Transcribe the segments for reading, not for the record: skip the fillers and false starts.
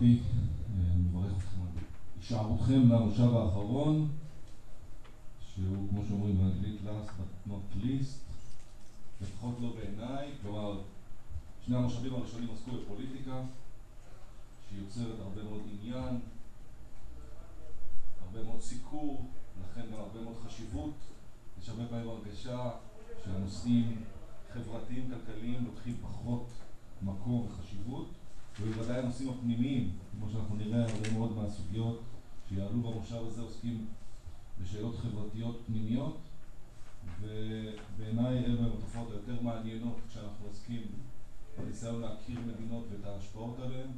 יופי, אני מברך אתכם על הישארותכם למושב האחרון, שהוא כמו שאומרים באנגלית last but not least, לפחות לא בעיניי. כלומר, שני המושבים הראשונים עסקו בפוליטיקה שיוצרת הרבה מאוד עניין, הרבה מאוד סיקור, לכן גם הרבה מאוד חשיבות. יש הרבה פעמים הרגשה שהנושאים חברתיים כלכליים לוקחים פחות מקום וחשיבות, ובוודאי הנושאים הפנימיים, כמו שאנחנו נראה, הרבה מאוד מהסוגיות שיעלו במושב הזה עוסקים בשאלות חברתיות פנימיות, ובעיניי אלה הן התופעות היותר מעניינות כשאנחנו עוסקים בניסיון להכיר מדינות ואת ההשפעות עליהן.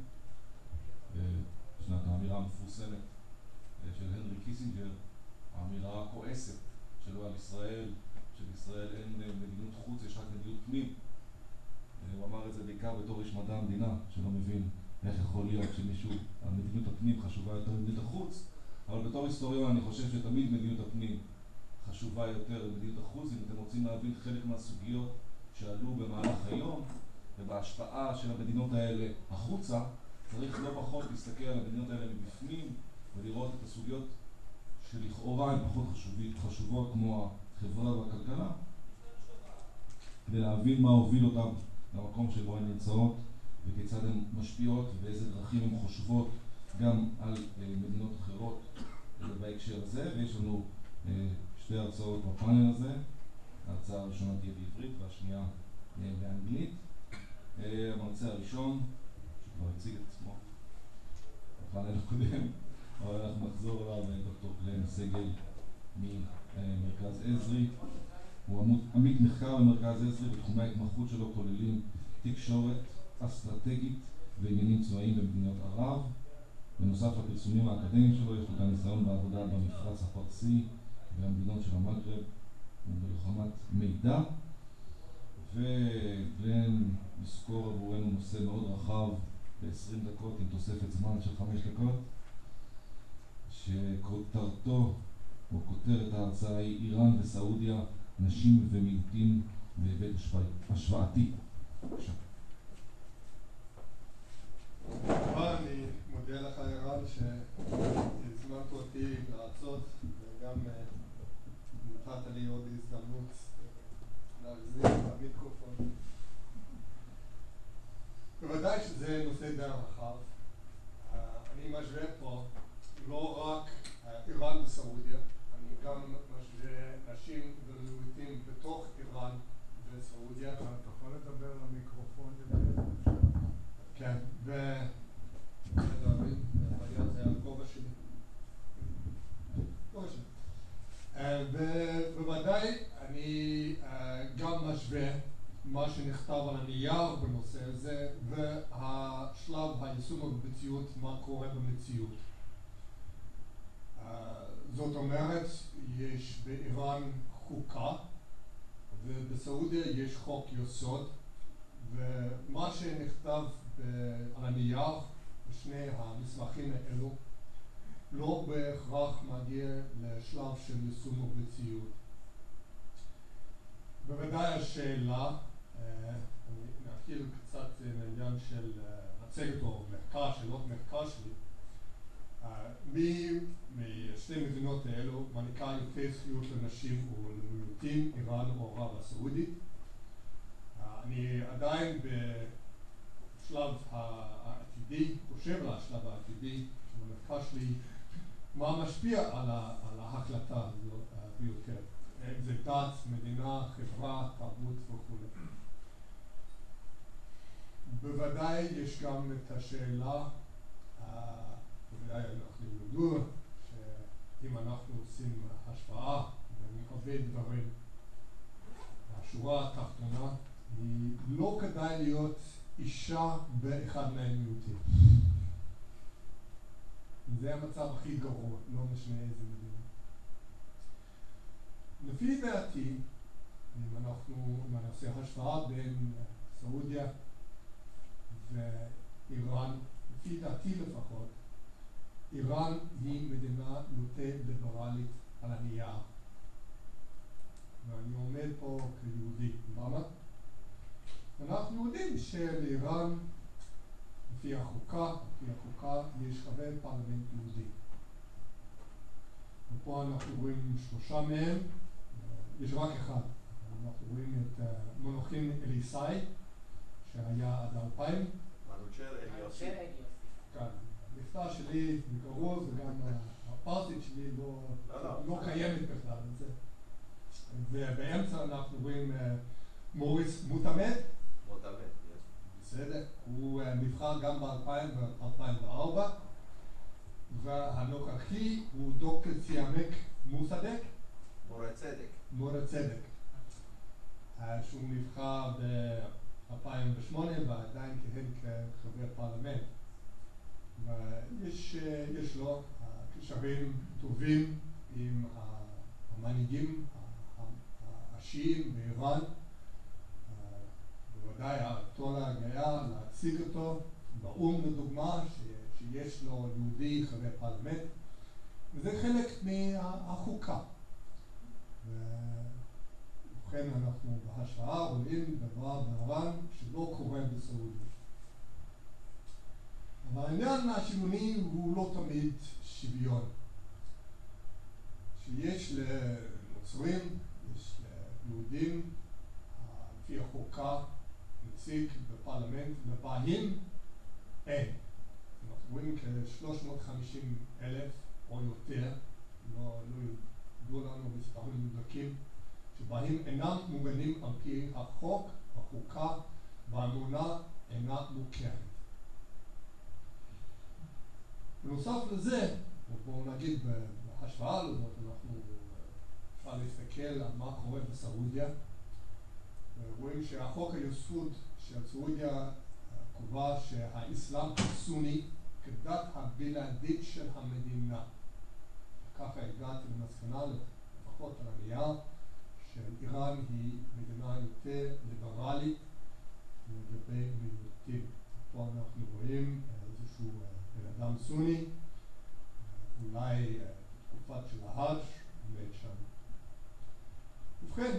ישנה האמירה המפורסמת של הנרי קיסינג'ר, האמירה הכועסת שלו על ישראל, שבישראל אין מדיניות חוץ, יש רק מדיניות פנים. הוא אמר את זה בעיקר בתור איש מדע המדינה, שלא מבין איך יכול להיות שמישהו, המדיניות הפנים חשובה יותר ממדיניות החוץ, אבל בתור היסטוריון אני חושב שתמיד מדיניות הפנים חשובה יותר ממדיניות החוץ. אם אתם רוצים להבין חלק מהסוגיות שעלו במהלך היום ובהשפעה של המדינות האלה החוצה, צריך לא פחות להסתכל על המדינות האלה מבפנים ולראות את הסוגיות שלכאורה הן פחות חשובות כמו החברה והכלכלה, כדי להבין מה הוביל אותם למקום שבו הן נמצאות וכיצד הן משפיעות ואיזה דרכים הן חושבות גם על מדינות אחרות בהקשר הזה. ויש לנו שתי הרצאות בפאנל הזה, ההרצאה הראשונה תהיה בעברית והשנייה באנגלית. המרצה הראשון שכבר הציג את עצמו בפאנל הקודם, אבל אנחנו נחזור אליו, דוקטור גלן סגל ממרכז עזרי. הוא עמית מחקר במרכז עזרי, ותחומי ההתמחות שלו כוללים תקשורת אסטרטגית ועניינים צבאיים במדינות ערב. בנוסף לפרסומים האקדמיים שלו, יש לו גם ניסיון בעבודה במפרץ הפרסי והמדינות של המגרב ובלוחמת מידע. וגלן יסקור עבורנו נושא מאוד רחב ב-20 דקות עם תוספת זמן של 5 דקות, שכותרתו או כותרת ההרצאה היא איראן וסעודיה, נשים ומיעוטים בהיבט השוואתי. בבקשה. אני מודה לך ערן שהזמנת אותי להרצות, וגם נתת לי עוד הזדמנות להחזיק במיקרופון. בוודאי שזה נושא די רחב. אני משווה פה לא רק איראן וסעודיה, אני גם משווה נשים ומיעוטים בתוך איראן וסעודיה. אתה יכול לדבר למיקרופון יותר? כן, זה הגובה שלי. ובוודאי אני גם משווה מה שנכתב על הנייר בנושא הזה והשלב היישום במציאות, מה קורה במציאות. זאת אומרת, יש באיראן חוקה ובסעודיה יש חוק יסוד, ומה שנכתב על הנייר בשני המסמכים האלו לא בהכרח מגיע לשלב של יישום ובמציאות. בוודאי השאלה, אני נתחיל קצת מעניין של מצגת או מחקר, שאלות מחקר שלי, מי משתי מדינות האלו מעניקה יותר זכויות לנשים או למיעוטים, איראן או ערב הסעודית. אני עדיין בשלב העתידי, חושב על השלב העתידי של המחקר שלי, מה משפיע על ההחלטה הזאת ביותר. אם זה דת, מדינה, חברה, תרבות וכו'. בוודאי יש גם את השאלה, בוודאי אנחנו יודעים שאם אנחנו עושים השוואה בין הרבה דברים, השורה התחתונה היא לא כדאי להיות אישה באחד מהמיעוטים. זה המצב הכי גרוע, לא משנה איזה מדינה. לפי דעתי, אם אנחנו נעשה השוואה בין סעודיה ואיראן, לפי דעתי לפחות, איראן היא מדינה יותר ליברלית על הנייר. ואני עומד פה כיהודי. למה? אנחנו יודעים שלאיראן, לפי החוקה פרלמנט יהודי. ופה אנחנו רואים 3 מהם, יש רק אחד. אנחנו רואים את מונוכין אליסאי, שהיה עד 2000. מנוצ'ר אליוסי. כאן. המבטא שלי מקרוב, וגם הפרסית שלי לא קיימת בכלל. ובאמצע אנחנו רואים מוריס מוטמד. מוטמד, בסדר. הוא נבחר גם ב-2004. והנוכחי הוא דוקטור ציאמק מוסדק. מורה צדק. שהוא נבחר ב-2008 ועדיין כהן כחבר פרלמנט. ויש לו קשרים טובים עם המנהיגים השיעים באיראן. בוודאי האייתולה גאה להציג אותו באו"ם לדוגמה, שיש לו יהודי חבר פרלמנט, וזה חלק מהחוקה. ובכן אנחנו בהשוואה רואים דבר באיראן שלא קורה בסעודיה. אבל העניין השוויוני הוא לא תמיד שוויון. שיש לנוצרים, יש ליהודים, לפי החוקה, נציג בפרלמנט, לבאים אין. אנחנו רואים כ-350,000 או יותר, לא ידעו לנו מספרים מדויקים, שבהם אינם מוגנים על פי החוק, החוקה, והאמונה אינה מוכרת. בנוסף לזה, בואו נגיד בהשוואה לזאת, אנחנו אפשר להסתכל על מה קורה בסעודיה. רואים שהחוק היסוד של סעודיה קובע שהאסלאם הסוני כדת הבלעדית של המדינה. ככה הגעתי למסקנה, לפחות על הנייר, שאיראן היא מדינה יותר ליברלית לגבי מיעוטים. פה אנחנו רואים איזשהו בן אדם סוני, אולי תקופת של ההאג' עומד שם. ובכן,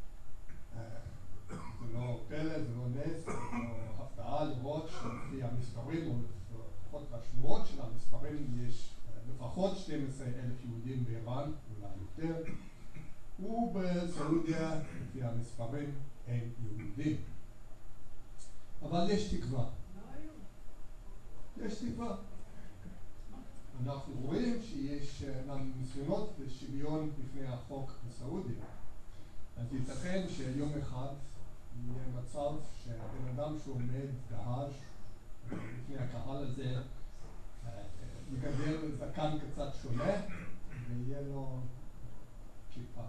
זה לא פלא, זה לא נס, זה לא הפתעה לראות שלפי המספרים, או לפחות השמועות של המספרים, יש לפחות 12,000 יהודים באיראן, אולי יותר, ובסעודיה, לפי המספרים, אין יהודים. אבל יש תקווה. יש תקווה. אנחנו רואים שיש ניסיונות לשוויון בפני החוק בסעודיה. אז ייתכן שיום אחד יהיה מצב שהבן אדם שעומד בהאג' לפני הקהל הזה יגדל זקן קצת שונה ויהיה לו כיפה.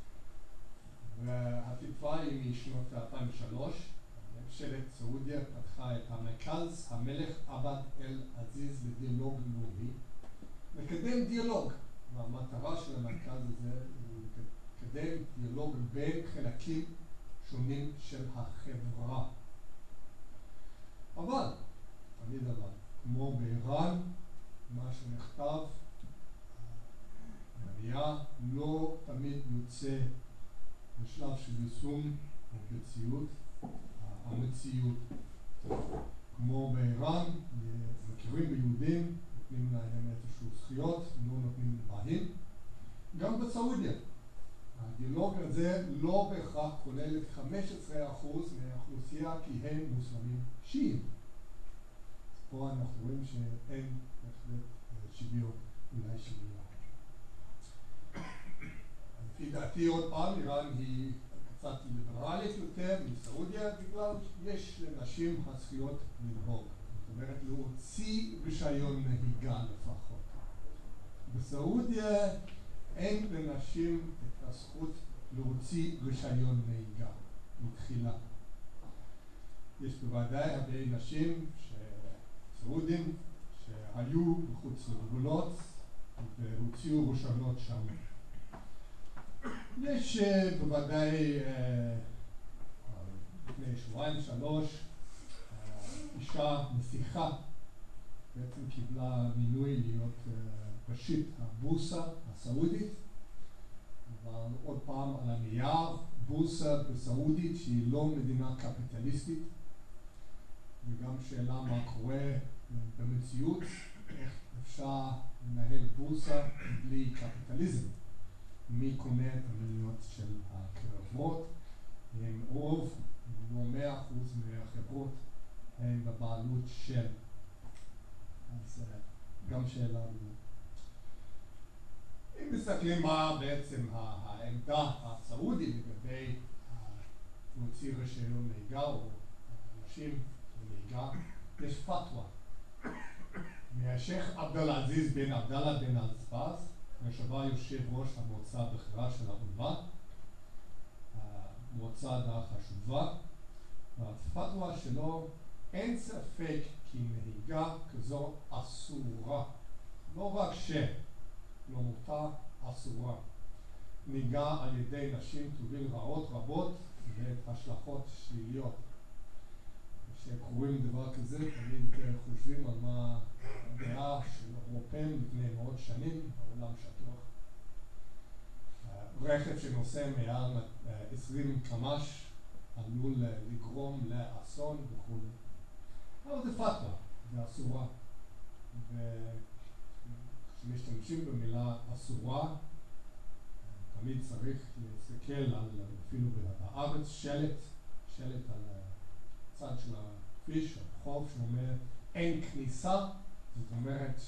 והתקווה היא משנות 2003. ממשלת סעודיה פתחה את המרכז המלך עבד אל עזיז לדיאלוג לאומי, לקדם דיאלוג, והמטרה של המרכז הזה היא לקדם דיאלוג בין חלקים שונים של החברה. אבל, תמיד אבל, כמו באיראן, מה שנכתב בנייר לא תמיד יוצא בשלב של יישום או המציאות. כמו באיראן, מכירים ביהודים, נותנים להם איזשהו זכויות, לא נותנים לבאים. גם בסעודיה. הדיאלוג הזה לא בהכרח כולל את 15% מהאוכלוסייה כי הם מוסלמים שיעים. פה אנחנו רואים שאין בהחלט שוויון, אולי שוויון. לפי דעתי עוד פעם, איראן היא קצת ליברלית יותר מסעודיה, בגלל יש לנשים הזכויות לנהוג. זאת אומרת, להוציא רישיון נהיגה לפחות. בסעודיה אין לנשים את הזכות להוציא רישיון נהיגה מתחילה. יש בוודאי הרבה נשים סעודים שהיו מחוץ לגבולות והוציאו רישיונות שם. יש בוודאי לפני 2-3 אישה נסיכה בעצם קיבלה מינוי להיות ראשית הבורסה הסעודית, אבל עוד פעם על הנייר, בורסה בסעודית שהיא לא מדינה קפיטליסטית, וגם שאלה מה קורה במציאות, איך אפשר הבורסה בלי קפיטליזם. מי קונה את המניות של החברות? הם רוב, לא 100% מהחברות, הם בבעלות של. אז גם שאלה בזה. אם מסתכלים מה בעצם העמדה הסעודית לגבי להוציא רישיון נהיגה או אנשים לנהיגה, יש פתווה מהשייח עבדאללה עזיז בן עבדאללה בן אלסבאז, לשעבר יושב ראש המועצה הבכירה של האומה, המועצה די חשובה, והפתווה שלו אין ספק כי נהיגה כזו אסורה, לא רק שלא מותר, אסורה. נהיגה על ידי נשים תוביל רעות רבות ואת השלכות שליליות. כשקוראים דבר כזה, תמיד חושבים על מה הדעה של אירופאים לפני מאות שנים, העולם שטוח. רכב שנוסע מעל 20 קמ"ש עלול לגרום לאסון וכו'. אבל זה פתווה, זה אסורה. וכשמשתמשים במילה אסורה, תמיד צריך להסתכל על, אפילו בארץ, שלט על הצד של הכביש, הרחוב, שאומר אין כניסה, זאת אומרת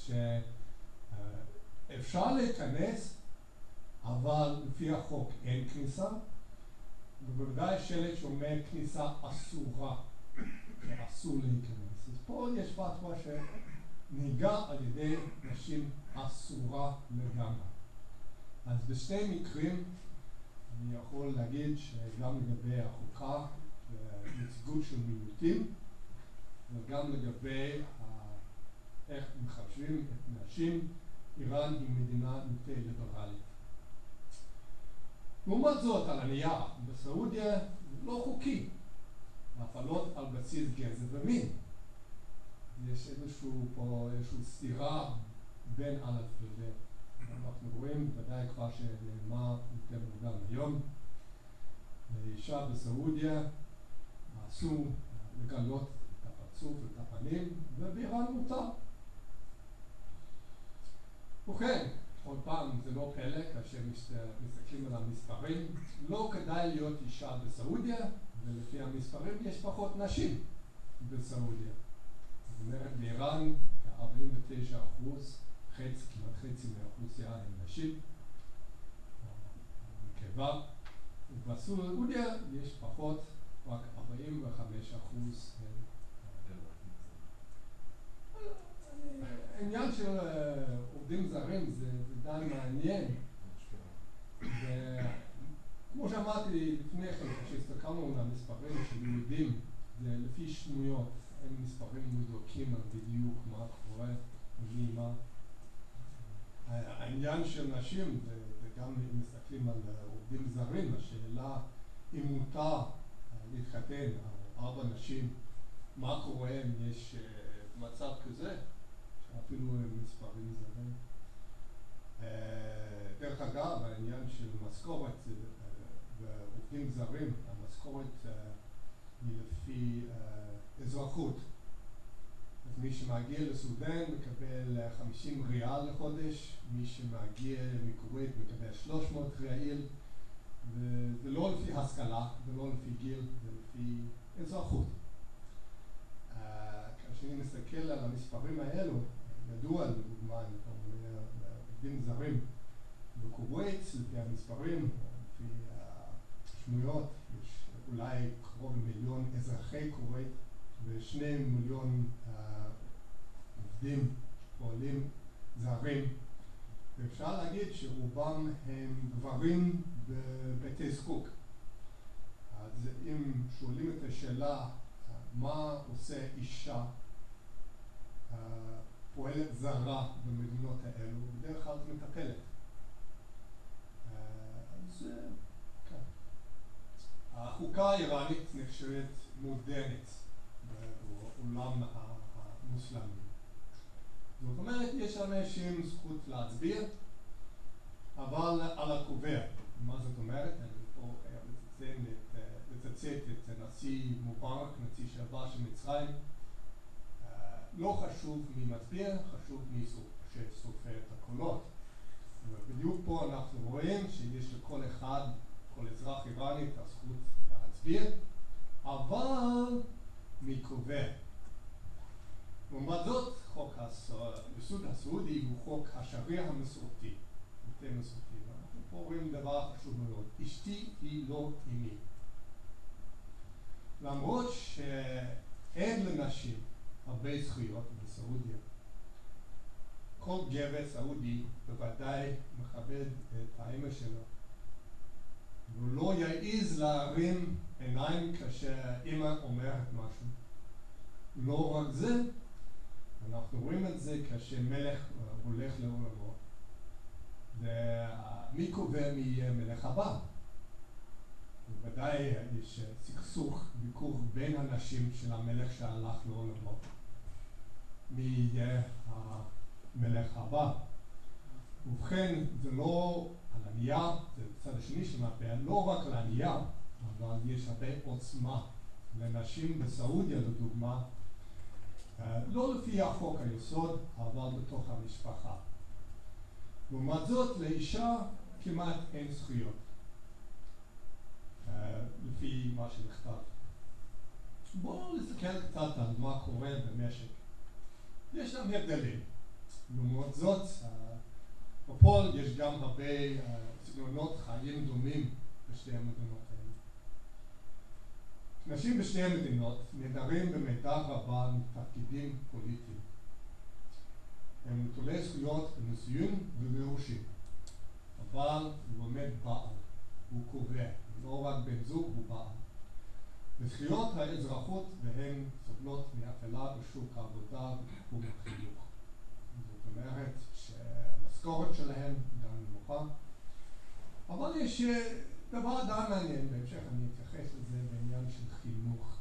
שאפשר להיכנס, אבל לפי החוק אין כניסה, ובוודאי שלט שאומר כניסה אסורה, שאסור להיכנס. אז פה יש פתווה שנהיגה על ידי נשים אסורה לגמרי. אז בשתי מקרים אני יכול להגיד שגם לגבי החוקה ונציגות של מיעוטים וגם לגבי איך מחשבים את נשים, איראן היא מדינה יותר ליברלית. לעומת זאת, על הנייר, בסעודיה לא חוקי הפעלות על בסיס גזע ומין. יש איזושהי סתירה בין א' וב'. אנחנו רואים, ודאי כבר שנאמר יותר מוקדם היום, לאישה בסעודיה אסור לגלות את הפרצוף ואת הפנים, ובאיראן מותר. ובכן, עוד פעם, זה לא פלא, כאשר מסתכלים על המספרים, לא כדאי להיות אישה בסעודיה, ולפי המספרים יש פחות נשים בסעודיה. זאת אומרת, באיראן כ-49%, כמעט חצי מהאוכלוסייה הם נשים, נקבה, ובסעודיה יש פחות, רק 45% הם. העניין של עובדים זרים זה די מעניין, וכמו שאמרתי לפני כן, כשהסתכלנו על המספרים של יהודים, זה לפי שמויות, אין מספרים מדויקים על בדיוק מה קורה ומה. העניין של נשים, וגם אם מסתכלים על עובדים זרים, השאלה אם מותר להתחתן על 4 נשים, מה קורה אם יש מצב כזה, שאפילו מספרים זרים. דרך אגב, העניין של משכורת ועובדים זרים, המשכורת היא לפי אזרחות. אז מי שמגיע לסודן מקבל 50 ריאל לחודש, מי שמגיע מכווית מקבל 300 ריאל, וזה לא לפי השכלה, זה לא לפי גיל, זה לפי אזרחות. כאשר אני מסתכל על המספרים האלו, ידוע לדוגמה, עובדים זרים בכווית, לפי המספרים, לפי השמויות, יש אולי קרוב ל1,000,000 אזרחי כווית ו2 מיליון עובדים, פועלים זרים, ואפשר להגיד שרובם הם גברים בבתי זקוק. אז אם שואלים את השאלה מה עושה אישה פועלת זרה במדינות האלו, בדרך כלל זה מטפלת. אז כן. החוקה האיראנית נחשבת מודרנית בעולם המוסלמי. זאת אומרת, יש לאנשים זכות להצביע, אבל על הקובע. מה זאת אומרת? אני פה חייב לצטט את הנשיא מובארק, נשיא שעבר של מצרים. לא חשוב מי מצביע, חשוב מי שסופר את הקולות. בדיוק פה אנחנו רואים שיש לכל אחד, כל אזרח איראני, את הזכות להצביע, אבל מי קובע? לעומת זאת, חוק היסוד הסעודי הוא חוק השריעה המסורתי, יותר מסורתי. אנחנו פה רואים דבר חשוב מאוד, אשתי היא לא אמי. למרות שאין לנשים הרבה זכויות בסעודיה, כל גבר סעודי בוודאי מכבד את האמא שלו. הוא לא יעז להרים עיניים כאשר אמא אומרת משהו. לא רק זה, אנחנו רואים את זה כאשר מלך הולך לעולמו. מי קובע מי יהיה מלך הבא? בוודאי יש סכסוך, ויכוח בין הנשים של המלך שהלך לעולמו. מי יהיה המלך הבא? ובכן, זה לא על הנייר, זה בצד השני של המטבע, לא רק על הנייר, אבל יש הרבה עוצמה לנשים בסעודיה לדוגמה, לא לפי החוק היסוד, אבל בתוך המשפחה. לעומת זאת, לאישה כמעט אין זכויות, לפי מה שנכתב. בואו נסתכל קצת על מה קורה במשק. יש גם הבדלים. לעומת זאת, בפועל יש גם הרבה סגנונות חיים דומים בשתי המדינות האלה. נשים בשתי המדינות נעדרים במידה רבה מתפקידים פוליטיים. הם נטולי זכויות בנישואים וגירושים. אבל הוא באמת בעל, הוא קובע, לא רק בן זוג, הוא בעל. בזכויות האזרחות והן סובלות מאפלה בשוק העבודה ובתחום החינוך. זאת אומרת שהמשכורת שלהם גם נמוכה. אבל יש דבר די מעניין, בהמשך אני אתייחס לזה בעניין של חינוך.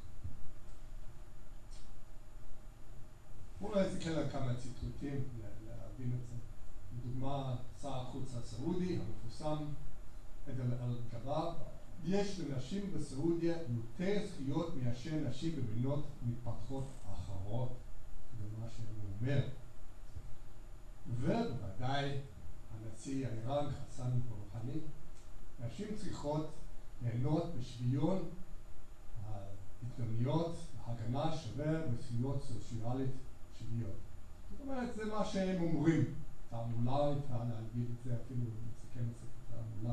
בואו נסתכל על כמה ציטוטים להבין את זה. לדוגמה, שר החוץ הסעודי המפורסם, עדל אל-ג'ראב, יש לנשים בסעודיה יותר זכויות מאשר נשים במדינות מתפתחות אחרות. זה מה שהוא אומר. ובוודאי הנשיא האיראן חסן רוהאני, נשים צריכות ליהנות בשוויון ההזדמנויות, הגנה שווה וזכויות סוציאלית שוויון. זאת אומרת, זה מה שהם אומרים. תעמולה הייתה להגיד את זה, אפילו לסכם את זה כתעמולה.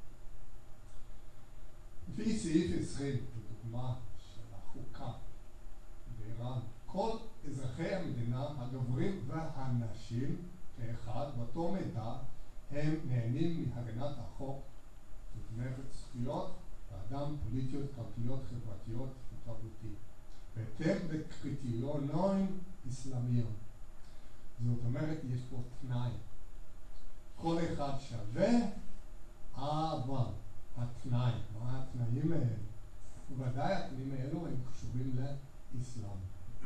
לפי סעיף 20, לדוגמה של החוקה באיראן, כל אזרחי המדינה, הגברים והנשים, כאחד, באותו מידה, הם נהנים מהגנת החוק, זאת אומרת זכויות האדם, פוליטיות, כלכליות, חברתיות ותרבותיות, בהתאם לקריטריונים אסלאמיים. זאת אומרת, יש פה תנאי. כל אחד שווה, אבל התנאי, מה התנאים האלה? ובוודאי התנאים האלו הם קשורים לאסלאם.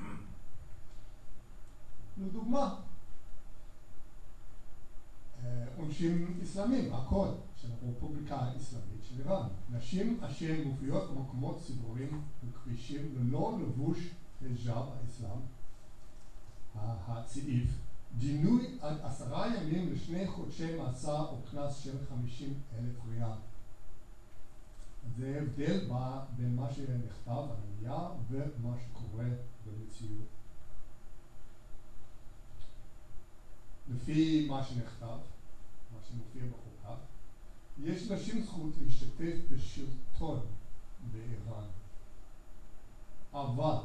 לדוגמה, עונשים אסלאמיים, הקוד של הרפובליקה האסלאמית של איראן. נשים אשר מופיעות במקומות ציבוריים וכבישים ללא לבוש היג'אב האסלאם, הצעיף, דינוי עד 10 ימים ל2 חודשי מאסר או קנס של 50,000 ריאל. זה הבדל בין מה שנכתב על הנייר ומה שקורה במציאות. לפי מה שנכתב, מה שמופיע בחוקה, יש נשים זכות להשתתף בשלטון באיראן. אבל,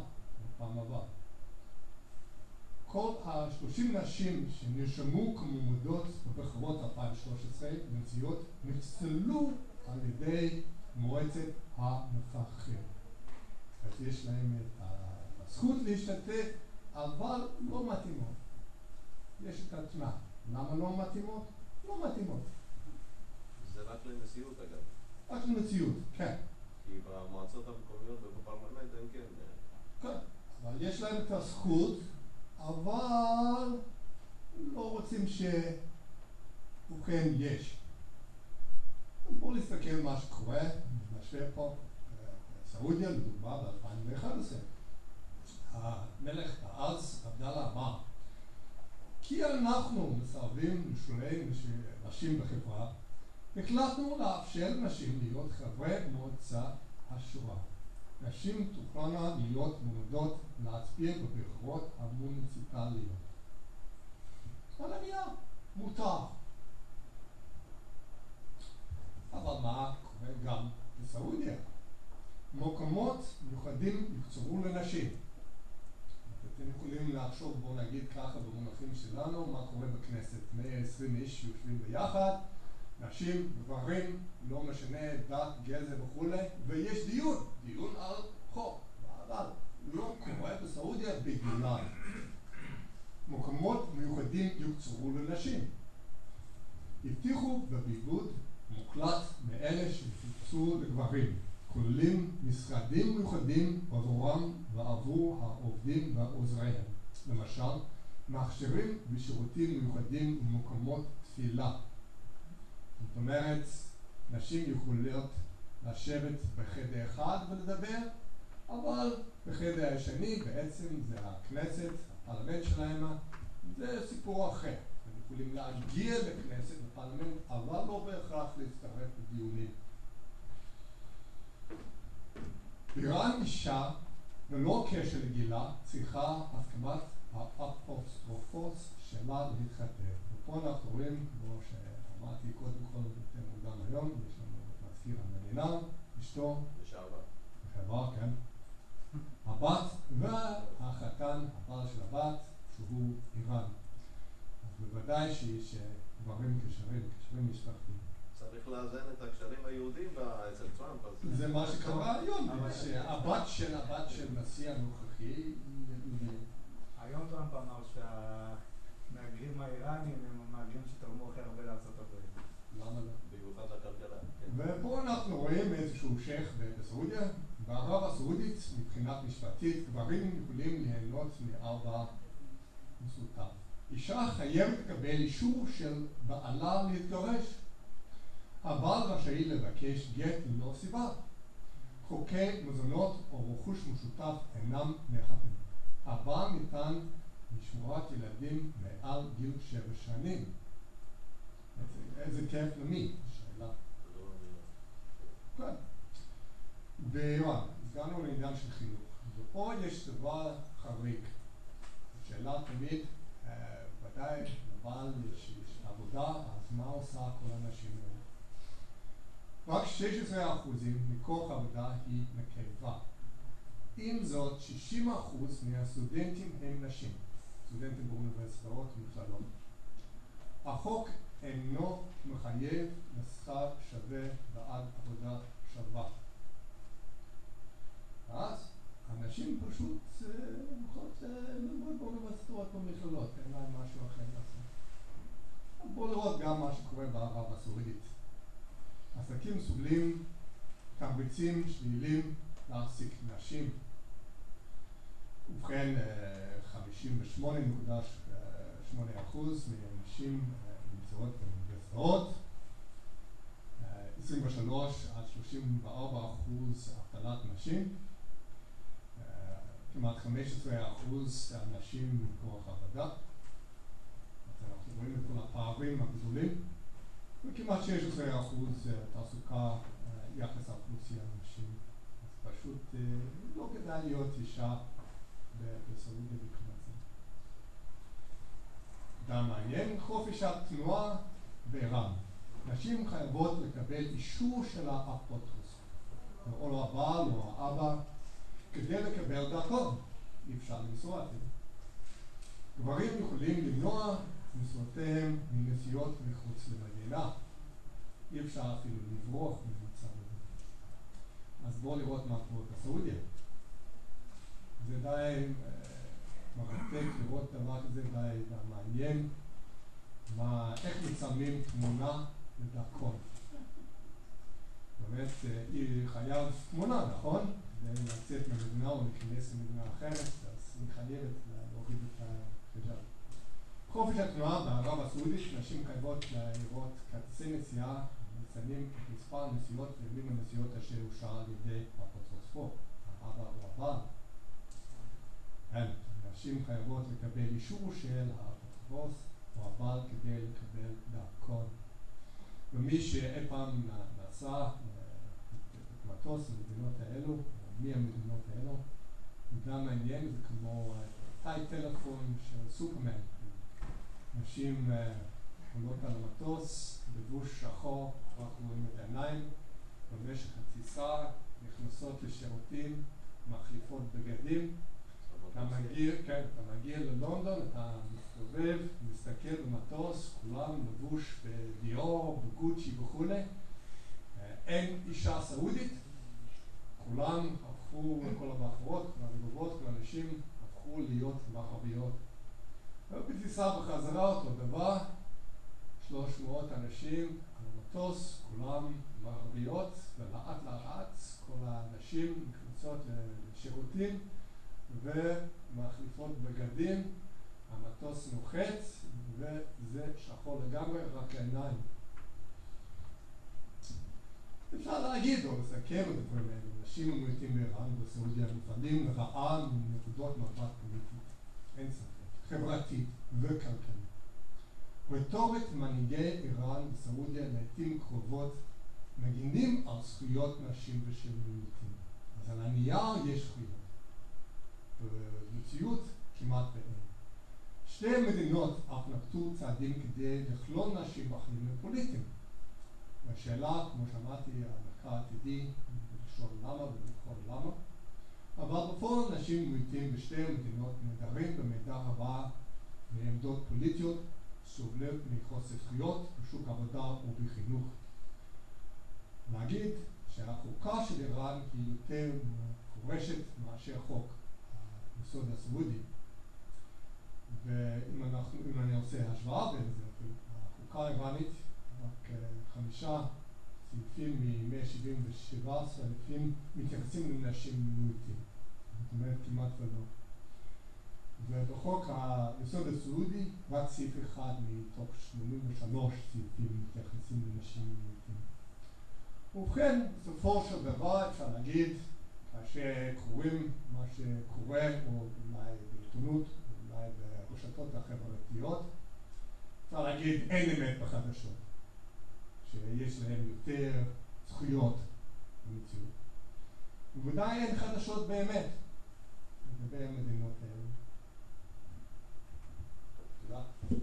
כל ה-30 נשים שנרשמו כמועמדות בבחירות 2013 לנשיאות נפסלו על ידי מועצת המפקחים. אז יש להם את הזכות להשתתף, אבל לא מתאימות. יש את התנאי. למה לא מתאימות? לא מתאימות. זה רק לנשיאות אגב. רק לנשיאות, כן. כי במועצות המקומיות ובפרלמנט הם כן. כן, אבל יש להם את הזכות, אבל לא רוצים ובכן יש. בואו נסתכל מה שקורה, נשווה פה סעודיה לדוגמה ב-2011. המלך אז, עבדאללה אמר, כי אנחנו מסרבים לשלם נשים בחברה, החלטנו לאפשר לנשים להיות חברי מועצה השורה. נשים תוכלנה להיות מועמדות להצביע בבחירות המוניציפליות. על הנייר, מותר. אבל מה קורה גם בסעודיה? מקומות מיוחדים יוקצרו לנשים. אתם יכולים לחשוב, בואו נגיד ככה במונחים שלנו, מה קורה בכנסת. 120 איש יושבים ביחד, נשים, גברים, לא משנה דת, גזע וכו', ויש דיון על חוק. אבל לא קורה בסעודיה בגלל מקומות מיוחדים יוקצרו לנשים. הבטיחו בבידוד מוקלט מאלה שהוקצו לגברים, כוללים משרדים מיוחדים עבורם ועבור העובדים ועוזריהם. למשל, מכשירים ושירותים מיוחדים ומקומות תפילה. זאת אומרת, נשים יכולות לשבת בחדר אחד ולדבר, אבל בחדר השני בעצם זה הכנסת, הפרלמנט שלהם, זה סיפור אחר. הם יכולים להגיע לכנסת, לפרלמנט, אבל לא בהכרח להצטרף לדיונים. באיראן אישה, ללא קשר לגילה, צריכה הסכמת האפוטרופוס שלה להתחתן. ופה אנחנו רואים, כמו שאמרתי קודם כל יותר מוקדם היום, יש לנו את מזכיר המדינה, אשתו, לשעבר, כן, הבת והחתן, הבעל של הבת, שהוא איראן. אז בוודאי שיש דברים קשרים משפחתיים. צריך לאזן את הקשרים היהודים אצל טראמפ. זה מה שקרה היום, שהבת של נשיא הנוכחי היא יהודייה. היום טראמפ אמר שהמהגרים האיראנים הם המהגרים שתרמו הכי הרבה לארצות הברית. למה לא? במיוחד לכלכלה. ופה אנחנו רואים איזשהו שייך בסעודיה. בערב הסעודית, מבחינת משפטית, גברים יכולים ליהנות מארבע משותף. אישה חייבת לקבל אישור של בעלה להתגרש. הבעל רשאי לבקש גט ללא סיבה. חוקי מזונות או רכוש משותף אינם נאכפים. הבעל ניתן משמורת ילדים מעל גיל 7 שנים. איזה כיף למי? שאלה. כן. ואיראן, הגענו לעניין של חינוך. ופה יש דבר חריג. שאלה תמיד, ודאי, אבל יש עבודה, אז מה עושה כל האנשים האלה? רק 16% מכוח העבודה היא נקבה. עם זאת, 60% מהסטודנטים הם נשים. סטודנטים באוניברסיטאות ומכללות. החוק אינו מחייב לשכר שווה בעד עבודה שווה. אז הנשים פשוט יכולות ללמוד באוניברסיטאות ומכללות, אין להם משהו אחר לעשות. בואו לראות גם מה שקורה בערב הסעודית. עסקים סובלים תמריצים שליליים להעסיק נשים. ובכן, 58.8% מהנשים נמצאות באוניברסיטאות, 23 עד 34% אבטלת נשים, כמעט 15% אנשים מכוח עבודה. אנחנו רואים את כל הפערים הגדולים, וכמעט 16% תעסוקה יחס האוכלוסייה לנשים. אז פשוט לא כדאי להיות אישה בסעודיה מבחינת זה. גם מעניין, חופש התנועה באיראן. נשים חייבות לקבל אישור של האפוטרופוס, או הבעל או האבא, כדי לקבל דרכון. אי אפשר לנסוע אפילו. גברים יכולים למנוע משרותיהם מנסיעות מחוץ למדינה. אי אפשר אפילו לברוח ממצב הזה. אז בואו לראות מה קורה בסעודיה. זה די מרתק לראות דבר כזה, די מעניין. איך מצלמים תמונה לדרכון. באמת, היא חייב תמונה, נכון? כדי לצאת ממדינה או להיכנס למדינה אחרת, אז היא חייבת להוריד את החיג'אב. חופש התנועה בערב הסעודית, נשים חייבות לראות כרטיסי נסיעה, מציינים את מספר הנסיעות וימים הנסיעות אשר אושר על ידי האפוטרופוס, האבא או הבעל. נשים חייבות לקבל אישור של האפוטרופוס. לחפוש, הוא עבר כדי לקבל דרכון. ומי שאי פעם נסע מטוס במדינות האלו, או מהמדינות האלו, הוא גם מעניין, זה כמו תאי טלפון של סופרמן. נשים עולות על המטוס, לבוש שחור, רק רואים את העיניים, במשך הטיסה, נכנסות לשירותים, מחליפות בגדים. אתה מגיע ללונדון, אתה מסתובב, מסתכל במטוס, כולם לבוש בדיור, בגוצ'י וכו'. אין אישה סעודית, כולם הפכו, כל הבחורות, כל הרבבות, כל האנשים הפכו להיות מערביות. ובטיסה בחזרה אותו דבר, 300 אנשים על המטוס, כולם מערביות, ולאט לאט כל האנשים נכנסות לשירותים ומחליפות בגדים, המטוס נוחת וזה שחור לגמרי, רק העיניים. אפשר להגיד או לסכם את הדברים האלה, אנשים המועטים באיראן ובסעודיה מופעלים לרעה מנקודות מבט פוליטית, אין ספק, חברתית וכלכלית. רטורית מנהיגי איראן וסעודיה לעתים קרובות מגינים על זכויות נשים ושל מיעוטים. אז על הנייר יש זכויות. במציאות כמעט ואין. שתי המדינות אף נקטו צעדים כדי לכלול נשים בחיים הפוליטיים. והשאלה, כמו שאמרתי, המחקר העתידי, לשאול למה ולבחון למה. אבל בפועל נשים מיעוטים בשתי המדינות נעדרים במידה רבה מעמדות פוליטיות, סובלות מחוסר זכויות בשוק עבודה ובחינוך. להגיד שהחוקה של איראן היא יותר מפורשת מאשר חוק היסוד הסעודי. ואם אני עושה השוואה בין זה, החוקה האיראנית, רק 5 סעיפים מ-177 סעיפים מתייחסים לנשים מיעוטים. זאת אומרת כמעט ולא. ובחוק היסוד הסעודי רק סעיף אחד מתוך 83 סעיפים מתייחסים לנשים מיעוטים. ובכן, בסופו של דבר אפשר להגיד, כאשר קוראים מה שקורה, או אולי בעיתונות, אולי ברשתות החברתיות, אפשר להגיד אין אמת בחדשות, שיש להם יותר זכויות במציאות. ובוודאי אין חדשות באמת לגבי המדינות האלה. תודה.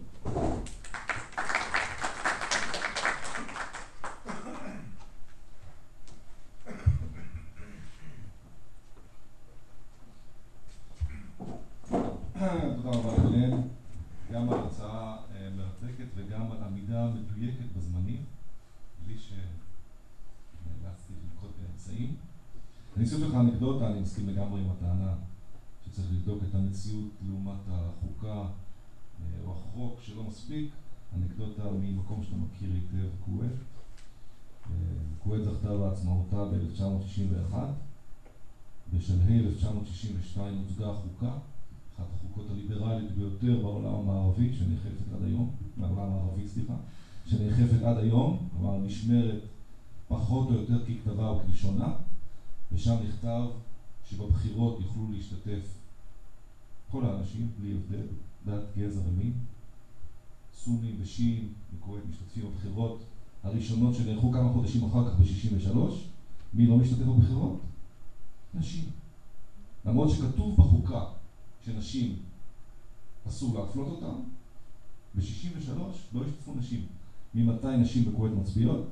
תודה רבה לכם, גם על הרצאה מרתקת וגם על עמידה מדויקת בזמנים, בלי שנאלצתי לנקוט באמצעים. אני אוסיף לך אנקדוטה, אני מסכים לגמרי עם הטענה שצריך לבדוק את המציאות לעומת החוקה או החוק שלא מספיק. אנקדוטה ממקום שאתה מכיר היטב, כווית. כווית זכתה בעצמאותה ב-1961. בשלהי 1962 הוצגה החוקה, אחת החוקות הליברלית ביותר בעולם המערבי, שנאכפת עד היום, בעולם הערבי, שנאכפת עד היום, כלומר נשמרת פחות או יותר ככתבה וכלשונה, ושם נכתב שבבחירות יוכלו להשתתף כל האנשים, בלי הבדל, דת, גזע ומין. סונים ושיעים וכווית משתתפים בבחירות הראשונות שנערכו כמה חודשים אחר כך ב-63. מי לא משתתף בבחירות? נשים. למרות שכתוב בחוקה שנשים אסור להפלות אותם, ב-63 לא השתתפו נשים. ממתי נשים בכווית מצביעות?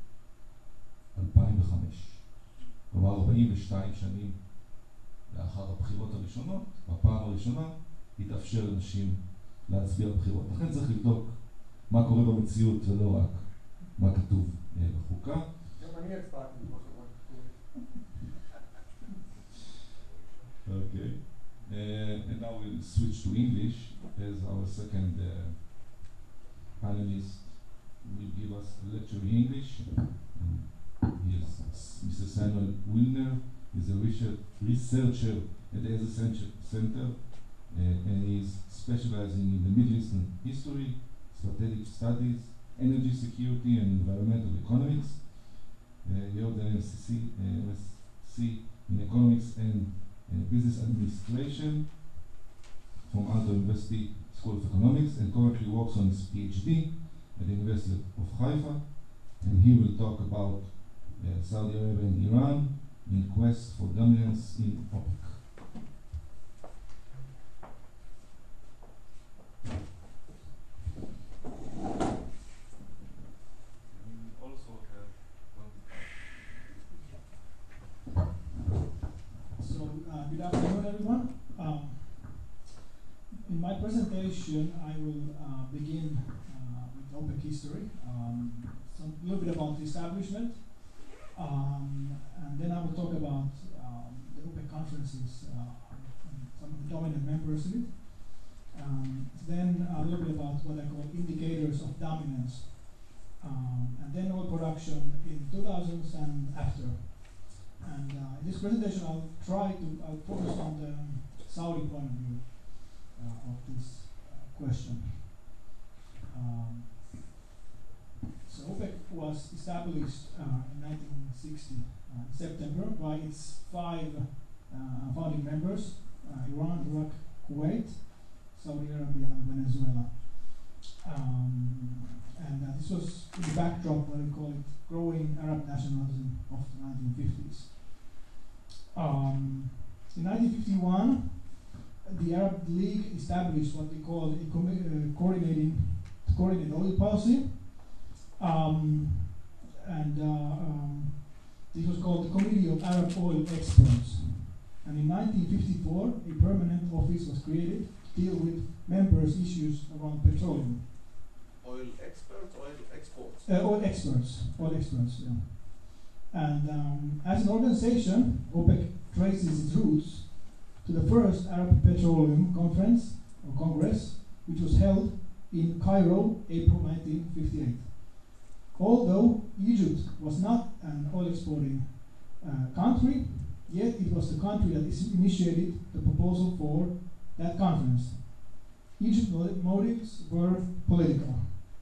2005. כלומר 42 שנים לאחר הבחירות הראשונות, בפעם הראשונה התאפשר לנשים להצביע בבחירות. לכן צריך לבדוק מה קורה במציאות ולא רק מה כתוב בחוקה. גם אני הצבעתי בבחירות בכווית. Okay. And now we'll switch to English as our second panelist will give us a lecture in English. He is Mr. Samuel Wilner. He's a researcher at the ESA Center and he's specializing in the Middle Eastern history, strategic studies, energy security and environmental economics. He holds an MSc in economics and business administration from Aalto University, School of Economics, and currently works on his PhD at the University of Haifa, and he will talk about Saudi Arabia and Iran in quest for dominance in OPEC. Good afternoon, everyone. In my presentation, I will begin with OPEC history, a little bit about the establishment, and then I will talk about the OPEC conferences and some of the dominant members in it. Then a little bit about what I call indicators of dominance, and then oil production in 2000s and after. And in this presentation, I'll focus on the Saudi point of view of this question. So OPEC was established in 1960 September by its 5 founding members: Iran, Iraq, Kuwait, Saudi Arabia, and Venezuela. And this was in the backdrop, what we call it, growing Arab nationalism of the 1950s. In 1951, the Arab League established what they called a coordinated oil policy, this was called the Committee of Arab Oil Experts. And in 1954, a permanent office was created to deal with members' issues around petroleum. Oil experts, oil exports? Oil experts, yeah. And as an organization, OPEC traces its roots to the first Arab Petroleum Conference, or Congress, which was held in Cairo, April 1958. Although Egypt was not an oil exporting country, yet it was the country that initiated the proposal for that conference. Egypt's motives were political.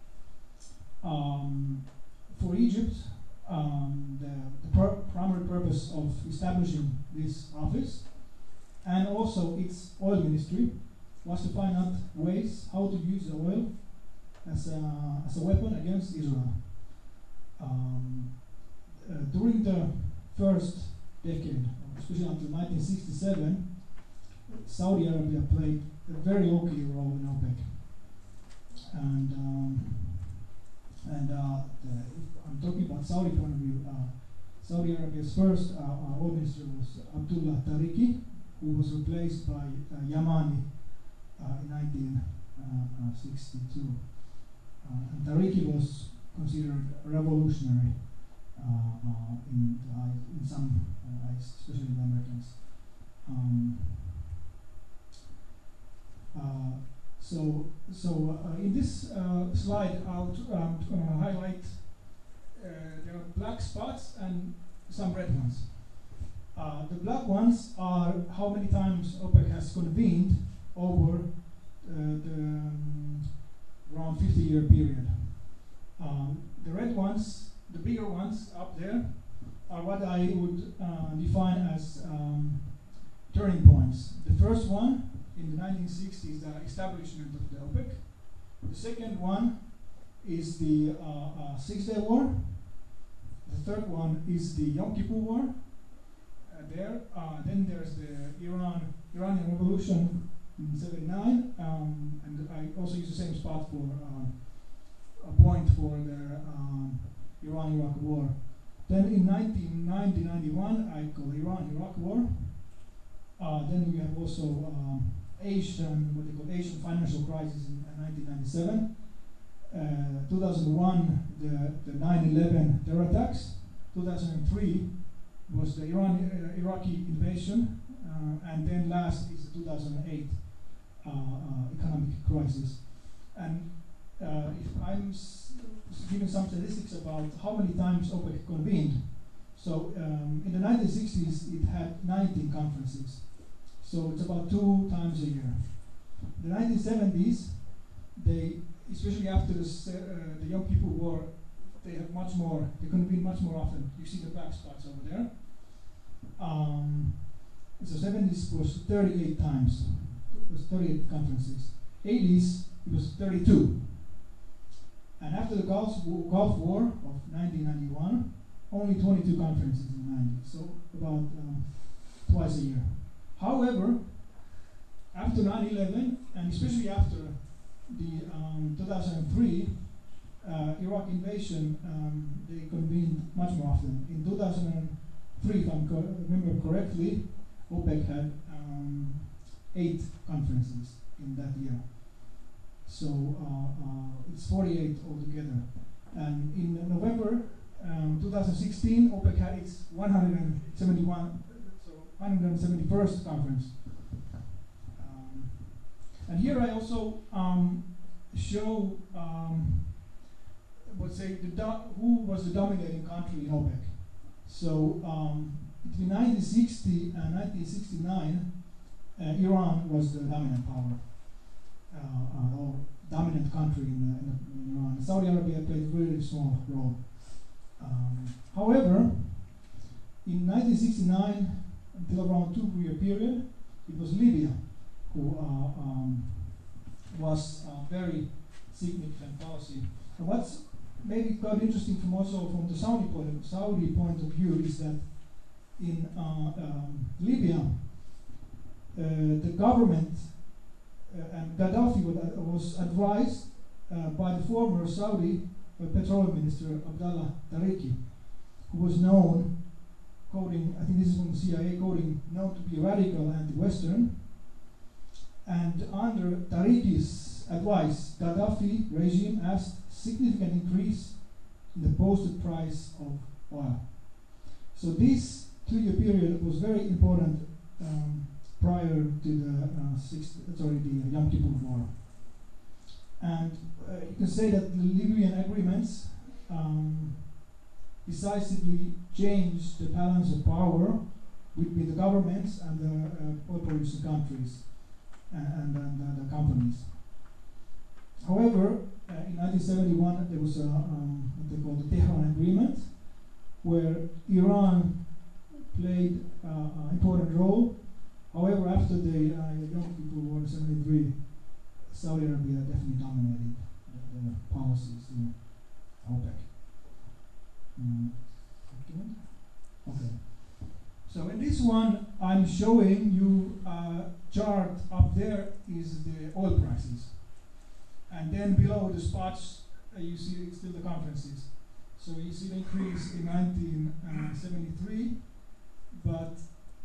For Egypt, the primary purpose of establishing this office and also its oil ministry was to find out ways how to use the oil as a weapon against Israel. During the first decade, especially until 1967, Saudi Arabia played a very low-key role in OPEC. If I'm talking about Saudi point of view, Saudi Arabia's first oil minister was Abdullah Tariqi, who was replaced by Yamani in 1962. And Tariqi was considered revolutionary in some eyes, especially the Americans. In this slide, I'll highlight there are black spots and some red ones. The black ones are how many times OPEC has convened over the around 50-year period. The red ones, the bigger ones up there, are what I would define as turning points. The first one in the 1960s, the establishment of the OPEC. The second one is the Six-Day War. The third one is the Yom Kippur War. Then there's the Iranian Revolution in '79, and I also use the same spot for a point for the Iran-Iraq War. Then in 1990-91, I call the Iran-Iraq War. Then we have also what they call Asian financial crisis in 1997. 2001, the 9/11 terror attacks. 2003 was the Iraqi invasion, and then last is the 2008 economic crisis. And if I'm giving some statistics about how many times OPEC convened, so in the 1960s it had 19 conferences, so it's about 2 times a year. The 1970s, they, especially after the Yom Kippur War, they have much more, they convene much more often. You see the black spots over there. So 70s was 38 times, it was 38 conferences. 80s, it was 32. And after the Gulf War of 1991, only 22 conferences in the 90s, so about twice a year. However, after 9/11, and especially after the 2003 Iraq invasion, they convened much more often. In 2003, if I remember correctly, OPEC had 8 conferences in that year. So it's 48 altogether. And in November 2016, OPEC had its 171st conference. And here I also show, who was the dominating country in OPEC. So between 1960 and 1969, Iran was the dominant power, or dominant country in Iran. Saudi Arabia played a really small role. However, in 1969 until around 2-year period, it was Libya who was a very significant policy. And what's maybe quite interesting from the Saudi point of view is that in Libya, the government and Gaddafi was advised by the former Saudi petroleum minister Abdallah Tariqi, who was known, I think this is from the CIA, known to be radical anti-Western. And under Tariqi's advice, Gaddafi regime asked significant increase in the posted price of oil. So this 2-year period was very important prior to the Yom Kippur War. And you can say that the Libyan agreements decisively changed the balance of power between the governments and the oil-producing countries and the companies. However, in 1971 there was what they call the Tehran Agreement, where Iran played an important role. However, after the Yom Kippur War in 1973, Saudi Arabia definitely dominated the policies in OPEC. Okay. So in this one, I'm showing you a chart. Up there is the oil prices. And then below the spots, you see still the conferences. So you see the increase in 1973, but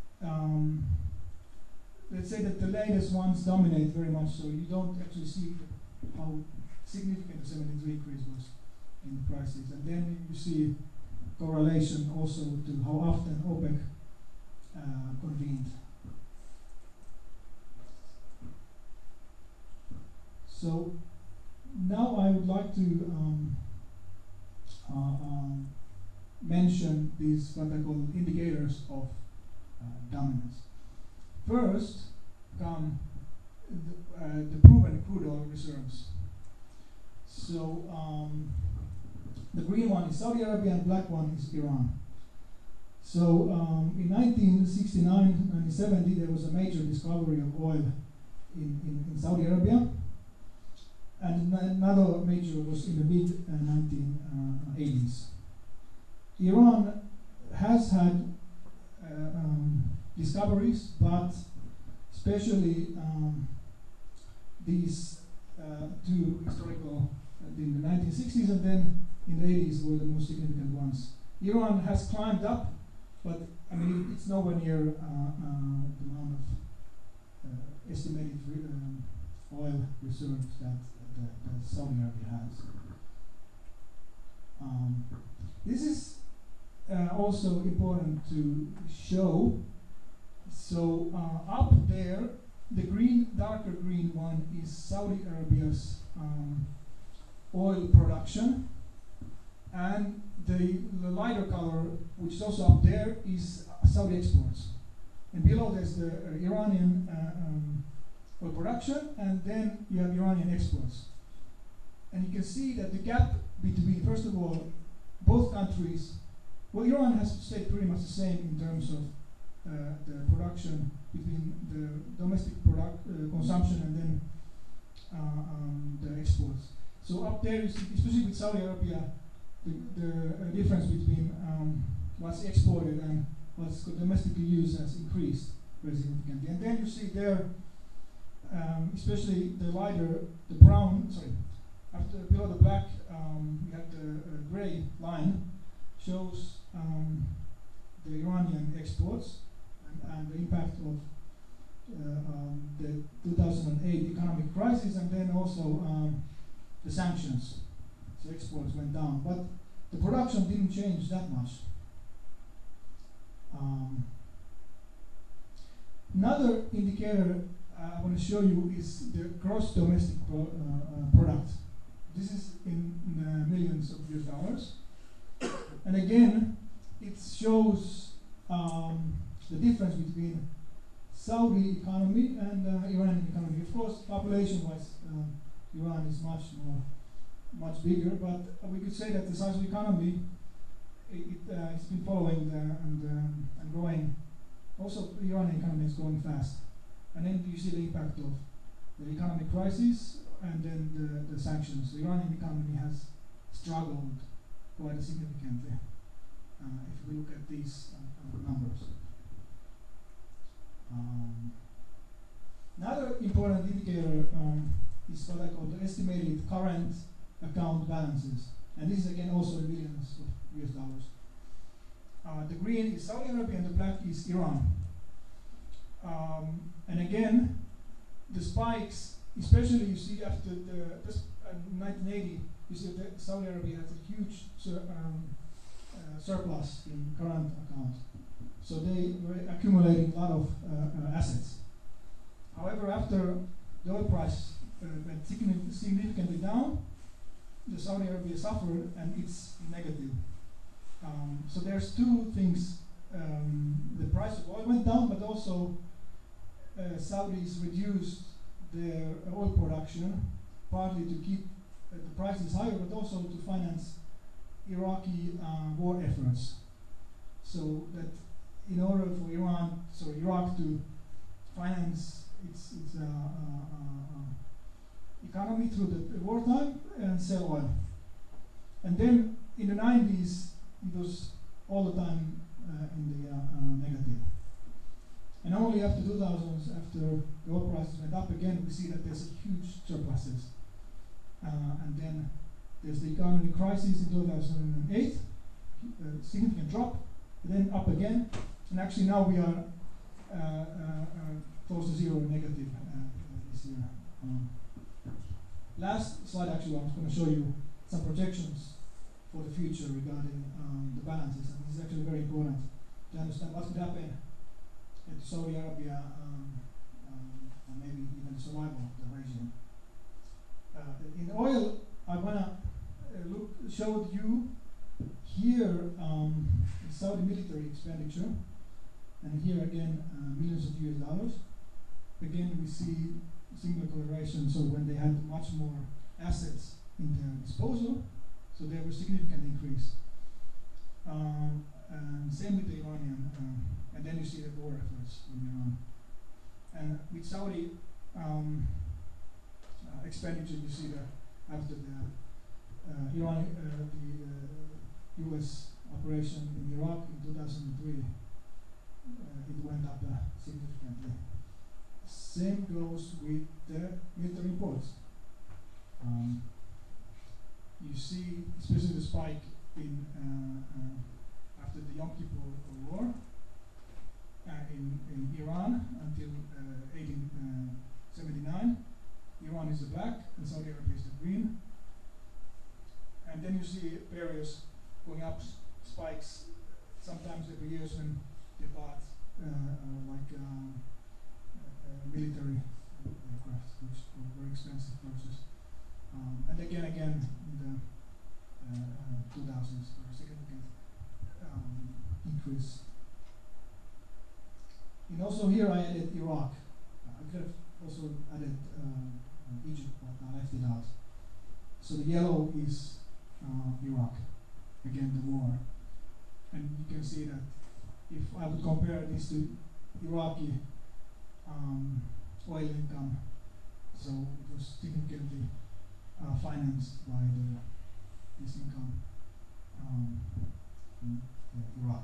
let's say that the latest ones dominate very much, so you don't actually see how significant the 73 increase was in the prices. And then you see correlation also to how often OPEC convened. So now I would like to mention these what I call indicators of dominance. First come the proven crude oil reserves. So the green one is Saudi Arabia and black one is Iran. So in 1969 and 1970 there was a major discovery of oil in Saudi Arabia, and another major was in the mid-1980s. Iran has had discoveries, but especially these two historical in the 1960s and then in the 80s were the most significant ones. Iran has climbed up, but I mean it's nowhere near the amount of estimated oil reserves that Saudi Arabia has. This is also important to show. So up there, the green, darker green one is Saudi Arabia's oil production, and the lighter color, which is also up there, is Saudi exports. And below there's the Iranian oil production, and then you have Iranian exports. And you can see that the gap between, first of all, both countries, well, Iran has stayed pretty much the same in terms of the production between the domestic consumption and then the exports. So up there, you see, especially with Saudi Arabia, the difference between what's exported and what's domestically used has increased very significantly. And then you see there, especially the lighter, the brown, sorry, after below the black, we have the gray line, shows the Iranian exports and the impact of the 2008 economic crisis, and then also the sanctions. So exports went down, but the production didn't change that much. Another indicator I want to show you is the gross domestic product. This is in millions of US dollars. And again, it shows the difference between Saudi economy and Iranian economy. Of course, population-wise, Iran is much bigger, but we could say that the size of the economy, it's been following and growing. Also, the Iranian economy is growing fast. And then you see the impact of the economic crisis and then the sanctions. The Iranian economy has struggled quite significantly if we look at these numbers. Another important indicator is what I call the estimated current account balances. And this is again also in millions of US dollars. The green is Saudi Arabia and the black is Iran. And again, the spikes, especially you see after this 1980, you see that Saudi Arabia has a huge surplus in current account. So they were accumulating a lot of assets. However, after the oil price went significantly down, the Saudi Arabia suffered and it's negative. So there's two things. The price of oil went down, but also Saudis reduced their oil production, partly to keep the prices higher, but also to finance Iraqi war efforts. So that in order for Iraq to finance its economy through the wartime and sell oil. And then in the 90s, it was all the time in the negative. And only after 2000s, after the oil prices went up again, we see that there's a huge surpluses. And then there's the economic crisis in 2008, a significant drop, then up again. And actually now we are close to zero negative this year. Last slide, actually, I was going to show you some projections for the future regarding the balances. And this is actually very important to understand what could happen to Saudi Arabia and maybe even the survival of the regime. In oil, I want to show you here Saudi military expenditure, and here again millions of US dollars. Again, we see similar correlation. So when they had much more assets in their disposal, so there was significant increase. And same with the Iranian, and then you see the war efforts in Iran. And with Saudi expenditure, you see that after the US operation in Iraq in 2003, it went up significantly. Same goes with the military imports. You see, especially the spike in after the Yom Kippur War in Iran until 1879. Iran is the black and Saudi Arabia is the green. And then you see various going up spikes, sometimes every year when they bought military aircraft, which were very expensive versus. And again in the 2000s, there was a significant increase. And also here I added Iraq. I could have also added Egypt, but I left it out. So the yellow is Iraq, again the war. And you can see that if I would compare this to Iraqi oil income, So it was significantly financed by this income in Iraq.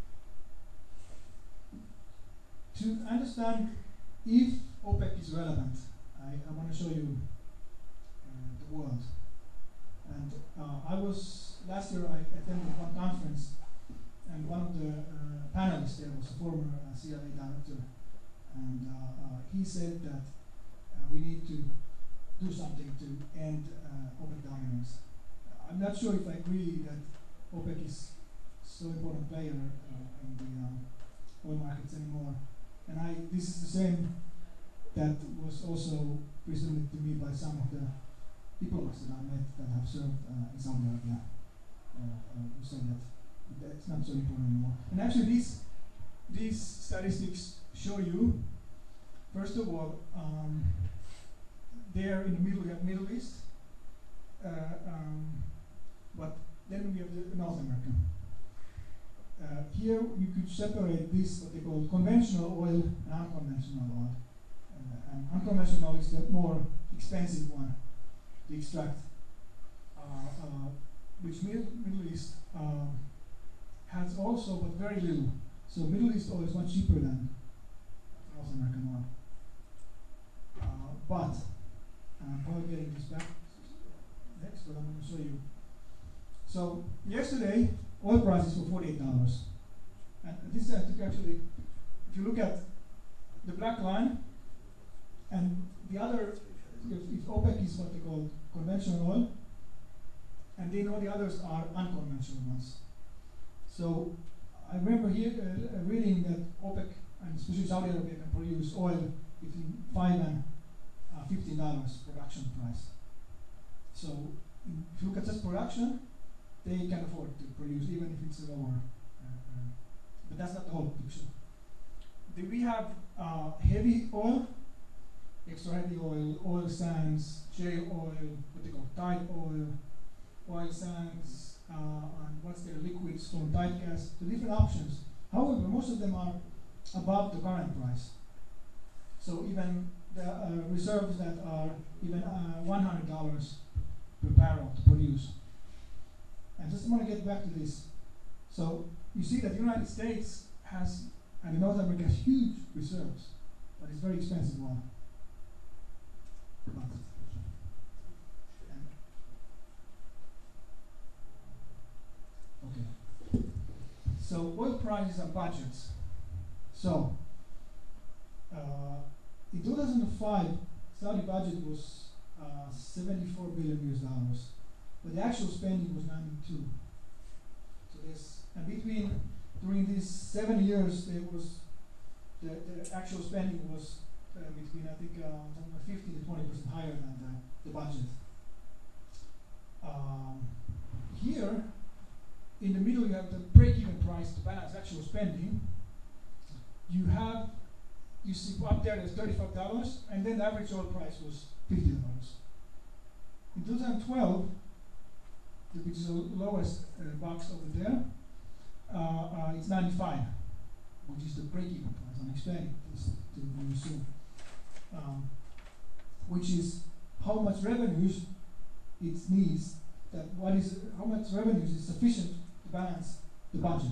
To understand if OPEC is relevant, I want to show you the world. And last year I attended one conference, and one of the panelists there was a former CIA director, and he said that we need to do something to end OPEC dominance. I'm not sure if I agree that OPEC is so important player in the oil markets anymore. And this is the same that was also presented to me by some of the diplomats that I met that have served in Saudi Arabia, who said that it's not so important anymore. And actually these statistics show you, first of all, there in the middle we have Middle East, but then we have the North America. Here you could separate this, what they call conventional oil and unconventional oil. And unconventional is the more expensive one to extract, which Middle East has also, but very little. So Middle East oil is much cheaper than North American oil. But I'm probably getting this back next, but I'm going to show you. So yesterday, oil prices were $48. And this actually, if you look at the black line, and the other, if OPEC is what they call conventional oil, and then all the others are unconventional ones. So I remember here reading that OPEC, and especially Saudi Arabia, can produce oil between $5 and $15 production price. So if you look at just production, they can afford to produce even if it's lower. But that's not the whole picture. Then we have heavy oil, extra heavy oil, oil sands, shale oil, what they call tight oil, oil sands, and what's their liquids from tight gas, the different options. However, most of them are above the current price. So even the reserves that are even $100 per barrel to produce. And just want to get back to this. So you see that the United States has, and North America has huge reserves, but it's very expensive one. Okay. So oil prices and budgets. So in 2005, Saudi budget was $74 billion US, but the actual spending was 92. So there's, and during these 7 years, there was the actual spending was between, I think, 50 to 20% higher than the budget. Here, in the middle, you have the break-even price to balance actual spending. You see up there's $35, and then the average oil price was $50. In 2012, which is the lowest box over there, it's 95, which is the break-even price. I'm explaining this to you soon. Which is how much revenues it needs, how much revenues is sufficient to balance the budget.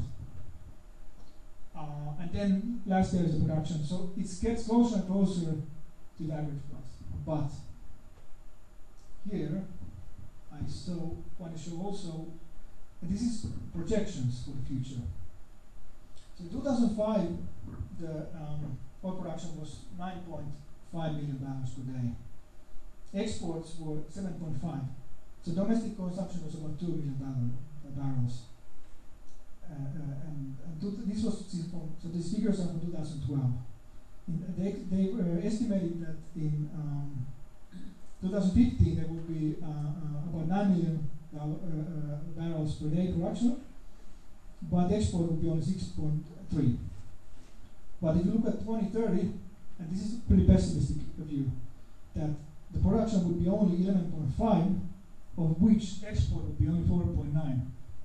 And then last there is the production. So it gets closer and closer to the average price. But here, I still want to show also, and this is projections for the future. So in 2005, the oil production was 9.5 million barrels per day. Exports were 7.5. So domestic consumption was about 2 million barrels. This was from, so these figures are from 2012. They estimated that in 2015 there would be about 9 million barrels per day production, but the export would be only 6.3. But if you look at 2030, and this is a pretty pessimistic view, that the production would be only 11.5, of which export would be only 4.9.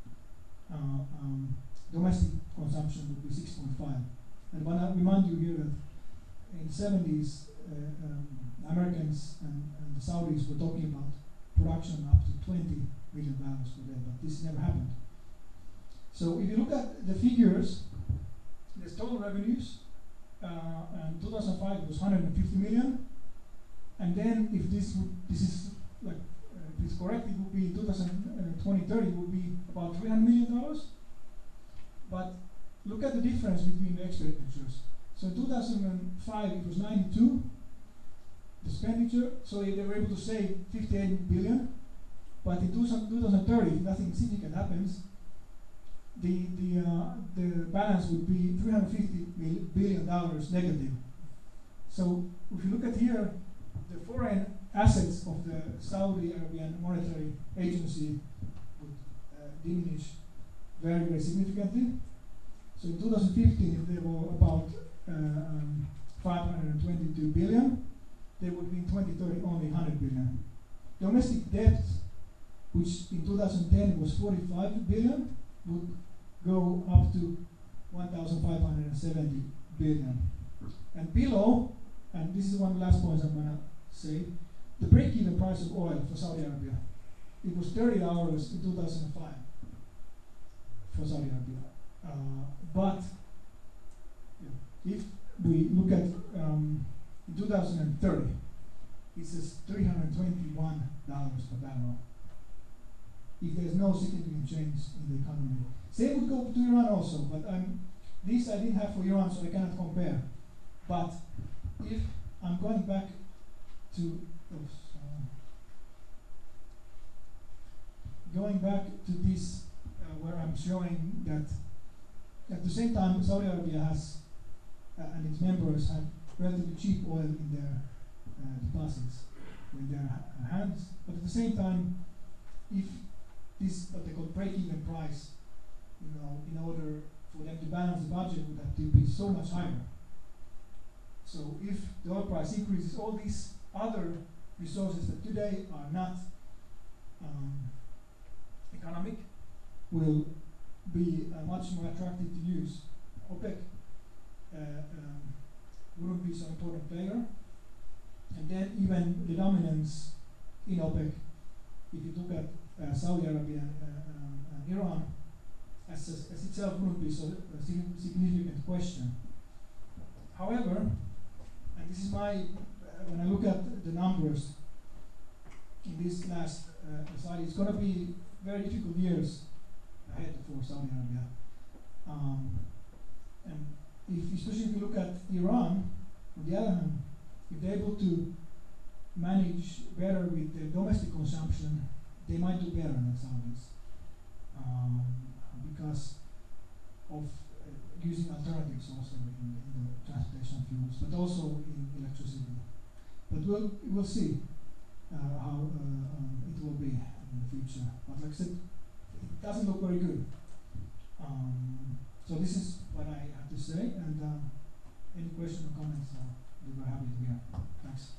Domestic consumption would be 6.5. And I want to remind you here that in the 70s, Americans and the Saudis were talking about production up to 20 million barrels per day, but this never happened. So if you look at the figures, there's total revenues, and 2005 it was 150 million, and then if this is like if it's correct, it would be 2030 it would be about $300 million. But look at the difference between the expenditures. So in 2005 it was 92, the expenditure, so they were able to save 58 billion. But in 2030, if nothing significant happens, the balance would be $350 billion negative. So if you look at here, the foreign assets of the Saudi Arabian Monetary Agency would diminish very, very significantly. So in 2015, they were about 522 billion. They would be in 2030 only 100 billion. Domestic debt, which in 2010 was 45 billion, would go up to 1,570 billion. And below, and this is one of the last points I'm going to say, the break-even price of oil for Saudi Arabia. It was $30 in 2005 for Saudi Arabia. But if we look at in 2030, it says $321 per barrel. If there's no significant change in the economy. Same would go to Iran also, but this I didn't have for Iran, so I cannot compare. But if I'm going back to this, where I'm showing that at the same time Saudi Arabia has and its members have relatively cheap oil in their deposits in their hands, but at the same time, if this what they call break-even price, in order for them to balance the budget, would have to be so much higher. So if the oil price increases, all these other resources that today are not economic will be much more attractive to use. OPEC wouldn't be so important player, and then even the dominance in OPEC, if you look at Saudi Arabia and Iran, as itself wouldn't be so a significant question. However, and this is when I look at the numbers in this last slide, it's going to be very difficult years ahead for Saudi Arabia. And especially if you look at Iran, on the other hand, if they're able to manage better with their domestic consumption, they might do better than Saudis because of using alternatives also in the transportation fuels, but also in electricity. But we'll see how it will be in the future. But like I said, it doesn't look very good. So this is what I have to say, and any questions or comments, we were happy to hear. Thanks.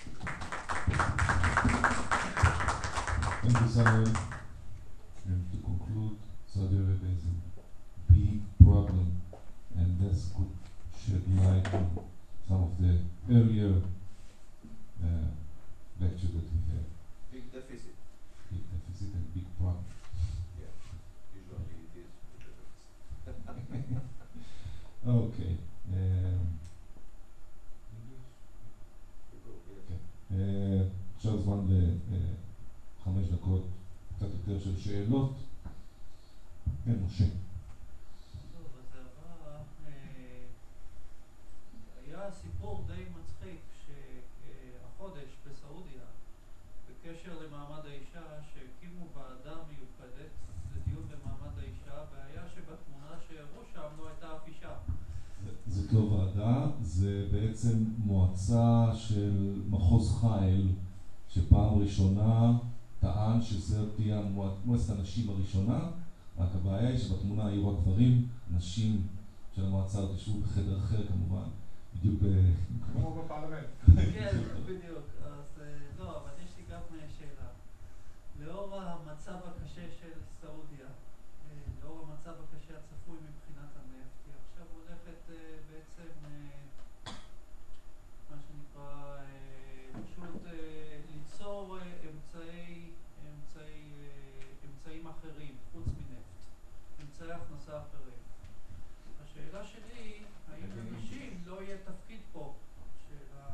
Thank you, Samuel. And to conclude, Saudi Arabia is a big problem, and this could shed light on some of the earlier lecture that we had. Big deficit. Big deficit and big problem. Yeah, usually it is big deficit. Okay. עכשיו זמן ל5 דקות, קצת יותר של שאלות. כן, משה. טוב, אז הבא, היה סיפור די מצחיק שהחודש בסעודיה, בקשר למעמד האישה, שהקימו ועדה מיוחדת לדיון במעמד האישה, והיה שבתמונה שהראו שם לא הייתה אף אישה. זאת לא ועדה, זה בעצם מועצה של מחוז חיל, שפעם ראשונה טען שזו תהיה מועצת הנשים הראשונה, רק הבעיה היא שבתמונה היו רק גברים, נשים של המועצה הזאת ישבו בחדר אחר כמובן, בדיוק כמו בפרלמנט. כן, בדיוק. אז לא, אבל יש לי גם שאלה. לאור המצב הקשה של סעודיה, לאור המצב הקשה הצפוי מבחינת הנפט, היא עכשיו הולכת בעצם, מה שנקרא, פשוט השאלה שלי, האם לנשים לא יהיה תפקיד פה? שאלה...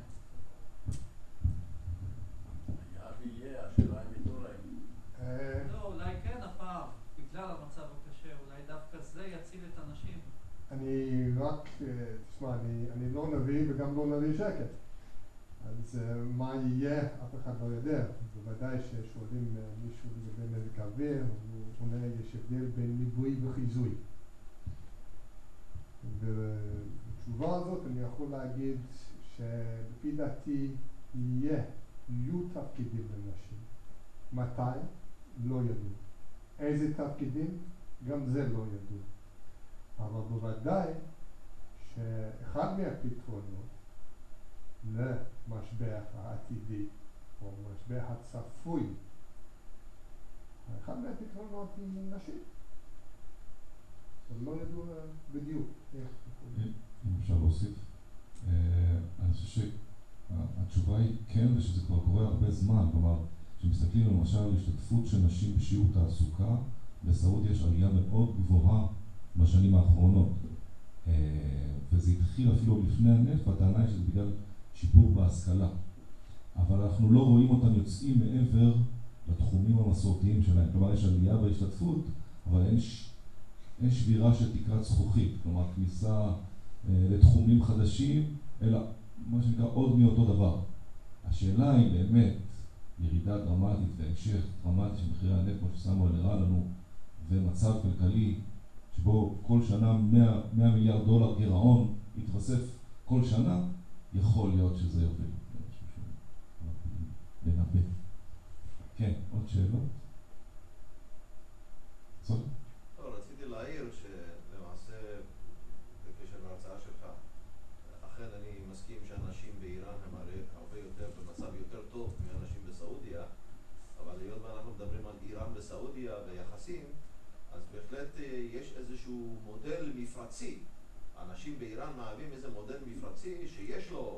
היה ויהיה, השאלה אם ייתנו להם. לא, אולי כן הפעם, בגלל המצב הקשה, אולי דווקא זה יציל את הנשים. אני רק, תשמע, אני לא נביא וגם לא נביא שקט. אז מה יהיה, אף אחד לא יודע. בוודאי ששואלים מישהו לגבי מזג האוויר, הוא עונה, יש הבדל בין ניבוי וחיזוי. ובתשובה הזאת אני יכול להגיד שלפי דעתי יהיו תפקידים לנשים. מתי? לא ידעו. איזה תפקידים? גם זה לא ידעו. אבל בוודאי שאחד מהפתרונות למשבר העתידי או משבר הצפוי, אחד מהפתרונות היא נשים. אז לא ידעו בדיוק איך. אם אפשר להוסיף, אני חושב שהתשובה היא כן, ושזה כבר קורה הרבה זמן. כלומר, כשמסתכלים למשל על השתתפות של נשים בשיעור תעסוקה, בסעודיה יש עלייה מאוד גבוהה בשנים האחרונות, וזה התחיל אפילו לפני הנפט, והטענה היא שזה בגלל שיפור בהשכלה, אבל אנחנו לא רואים אותם יוצאים מעבר לתחומים המסורתיים שלהם. כלומר, יש עלייה בהשתתפות, אבל אין שבירה של תקרת זכוכית, כלומר כניסה לתחומים חדשים, אלא מה שנקרא עוד מאותו דבר. השאלה היא באמת ירידה דרמטית והמשך דרמטי של מחירי הנפט, כמו שסמואל הראה לנו, ומצב כלכלי שבו כל שנה 100 מיליארד דולר גירעון יתווסף כל שנה, יכול להיות שזה יוביל למשהו לנבא. כן, עוד שאלות? סורי? לא, רציתי להעיר שלמעשה בקשר להרצאה שלך, אכן אני מסכים שאנשים באיראן הם הרבה יותר במצב יותר טוב מאנשים בסעודיה, אבל היות ואנחנו מדברים על איראן בסעודיה ויחסים, אז בהחלט יש איזשהו מודל מפרצי. אנשים באיראן מהווים איזה מודל מפרצי שיש לו,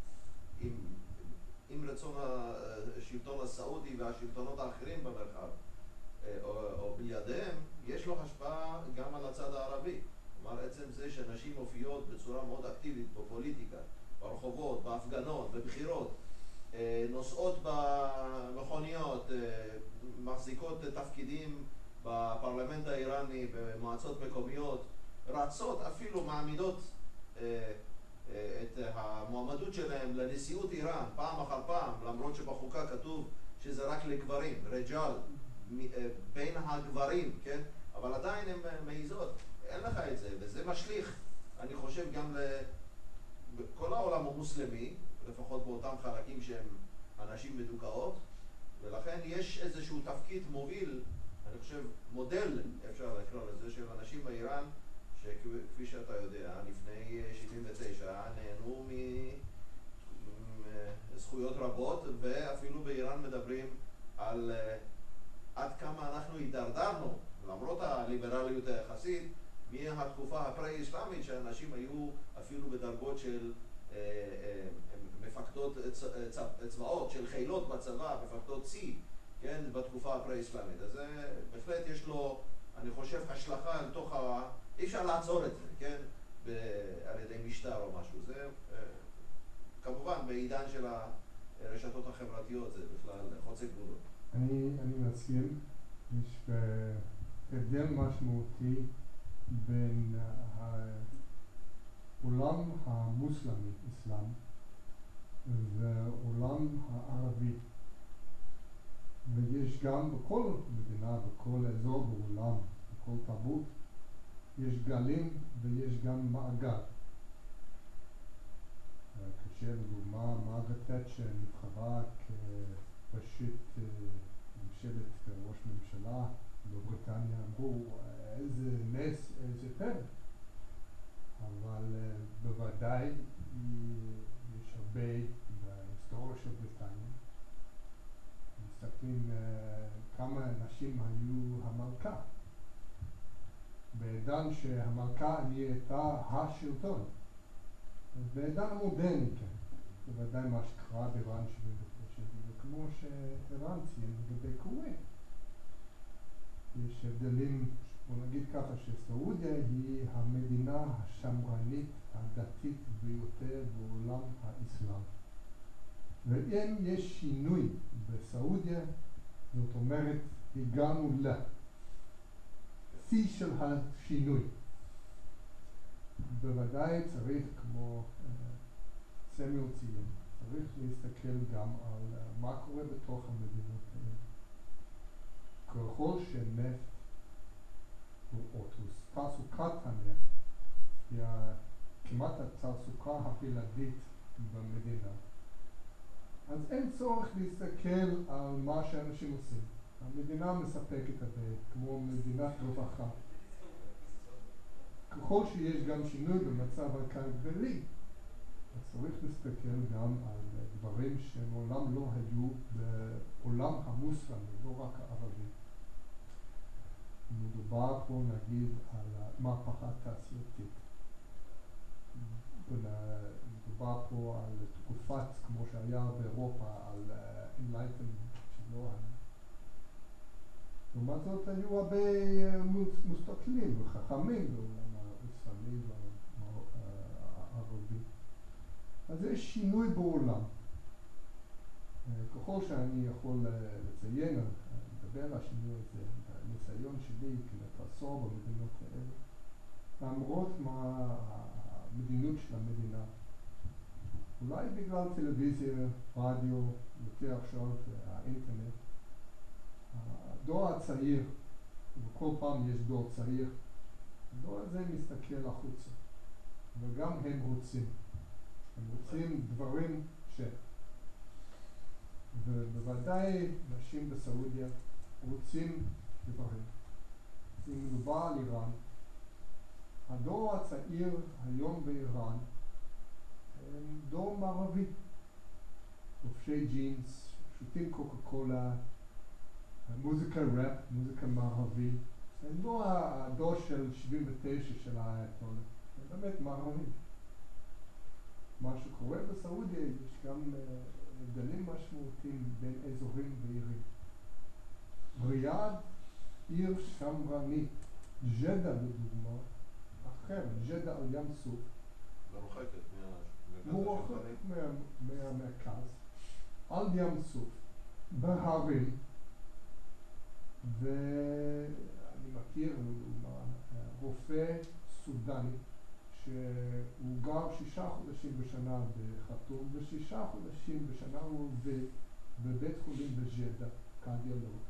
עם רצון השלטון הסעודי והשלטונות האחרים במרחב, או בידיהם, יש לו השפעה גם על הצד הערבי. כלומר, עצם זה שנשים מופיעות בצורה מאוד אקטיבית בפוליטיקה, ברחובות, בהפגנות, בבחירות, נוסעות במכוניות, מחזיקות תפקידים בפרלמנט האיראני, במועצות מקומיות, רצות, אפילו מעמידות את המועמדות שלהם לנשיאות איראן פעם אחר פעם, למרות שבחוקה כתוב שזה רק לגברים, רג'ל, בין הגברים, כן? אבל עדיין הן מעיזות, אין לך את זה, וזה משליך, אני חושב, גם לכל העולם המוסלמי, לפחות באותם חלקים שהם אנשים מדוכאות, ולכן יש איזשהו תפקיד מוביל, אני חושב, מודל, אפשר לקרוא לזה, של אנשים באיראן, שכפי שאתה יודע, לפני 79 נהנו מזכויות רבות, ואפילו באיראן מדברים על עד כמה אנחנו הידרדרנו, למרות הליברליות היחסית, מהתקופה הפרה-איסלאמית, שאנשים היו אפילו בדרגות של מפקדות צבאות, של חילות בצבא, מפקדות צי, כן, בתקופה הפרה-איסלאמית. אז בהחלט יש לו, אני חושב, השלכה אל תוך אי אפשר לעצור את זה, כן, על ידי משטר או משהו. זה כמובן בעידן של הרשתות החברתיות, זה בכלל חוצה גבולות. אני מסכים, יש הבדל משמעותי בין העולם המוסלמי, אסלאם, ועולם הערבי. ויש גם בכל מדינה, בכל אזור בעולם, בכל תרבות, יש גלים ויש גם מעגל. קשה לדוגמה, מרגרט תאצ'ר נבחרה כראשית ממשלת ראש ממשלה בבריטניה, אמרו איזה נס, איזה פלא. אבל בוודאי יש הרבה בהיסטוריה של בריטניה. מסתכלים כמה נשים היו המלכה. בעידן שהמלכה נהייתה השלטון. אז בעידן המודרני, כן. בוודאי מה שקרה באיראן 79, וכמו שערן ציין לגבי כווית. יש הבדלים בוא נגיד ככה שסעודיה היא המדינה השמרנית הדתית ביותר בעולם האסלאם. ואם יש שינוי בסעודיה, זאת אומרת, הגענו לשיא של השינוי. בוודאי צריך, כמו סמיול ציין, צריך להסתכל גם על מה קורה בתוך המדינות האלה. ככל שנפט או תעסוקת הנפט היא כמעט התעסוקה הבלעדית במדינה, אז אין צורך להסתכל על מה שאנשים עושים. המדינה מספקת את זה כמו מדינת רווחה. ככל שיש גם שינוי במצב הכלכלי, אז צריך להסתכל גם על דברים שמעולם לא היו בעולם המוסלמי, לא רק הערבי. מדובר פה נגיד על מהפכה תעשייתית. מדובר פה על תקופת, כמו שהיה באירופה, על Enlightenment שלא היה. לעומת זאת היו הרבה מסתכלים וחכמים בעולם האסלאמי והערבי. אז יש שינוי בעולם. ככל שאני יכול לציין, לדבר על השינוי הזה, הניסיון שלי כמתעסור במדינות האלה, למרות מה המדיניות של המדינה. אולי בגלל טלוויזיה, רדיו, יותר עכשיו האינטרנט, הדור הצעיר, וכל פעם יש דור צעיר, הדור הזה מסתכל החוצה, וגם הם רוצים. הם רוצים דברים ובוודאי נשים בסעודיה רוצים דברים. אם מדובר על איראן, הדור הצעיר היום באיראן הם דור מערבי. לובשי ג'ינס, שותים קוקה קולה, מוזיקה ראפ, מוזיקה מערבי. הם לא הדור של 79 של האייתולה, הם באמת מערבים. מה שקורה בסעודיה, יש גם הבדלים משמעותיים בין אזורים ועירים. ריאד, עיר שמרנית, ג'דה לדוגמה, אחר, ג'דה על ים סוף. מרוחקת מהמרכז, על ים סוף, בהרים, ואני מכיר רופא סודני שהוא גר 6 חודשים בשנה בחתום ו6 חודשים בשנה הוא בבית חולים בג'דה, קרדיולוג.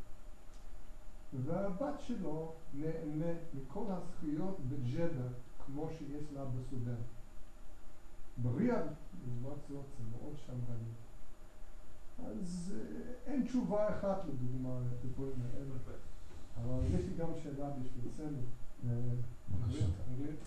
והבת שלו נהנה מכל הזכויות בג'דה כמו שיש לה בסודן. בריאד, לעומת זאת, זה מאוד שמרני. אז אין תשובה אחת לדוגמה לדברים האלה. אבל יש לי גם שאלה בשביל סמי. אנגלית?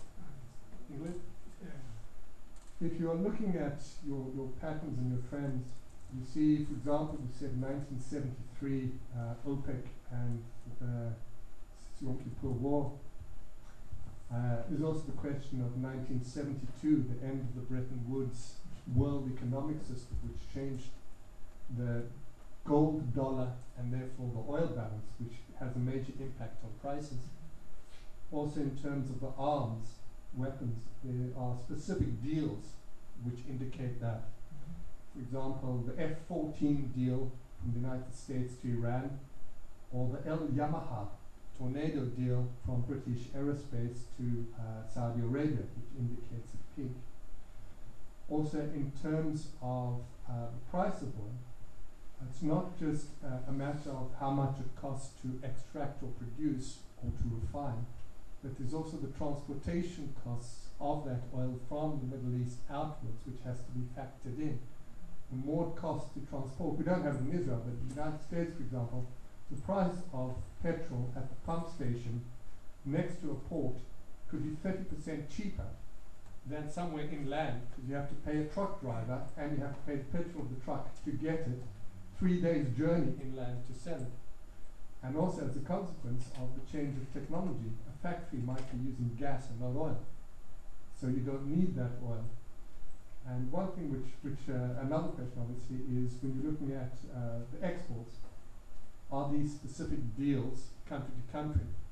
If you are looking at your patterns and your trends, you see, for example, we said 1973, OPEC and Yom Kippur War. There's also the question of 1972, the end of the Bretton Woods world economic system, which changed the gold dollar and therefore the oil balance, which has a major impact on prices. Also in terms of the arms, weapons, there are specific deals which indicate that. For example, the F-14 deal from the United States to Iran, or the El Yamaha Tornado deal from British Aerospace to Saudi Arabia, which indicates a peak. Also in terms of the price of oil, it's not just a matter of how much it costs to extract or produce or to refine, but there's also the transportation costs of that oil from the Middle East outwards, which has to be factored in. The more it costs to transport, we don't have it in Israel, but in the United States, for example, the price of petrol at the pump station next to a port could be 30% cheaper than somewhere inland, because you have to pay a truck driver and you have to pay the petrol of the truck to get it, 3 days journey inland to sell it. And also as a consequence of the change of technology, a factory might be using gas and not oil. So you don't need that oil. And one thing another question obviously is when you're looking at the exports, are these specific deals country to country?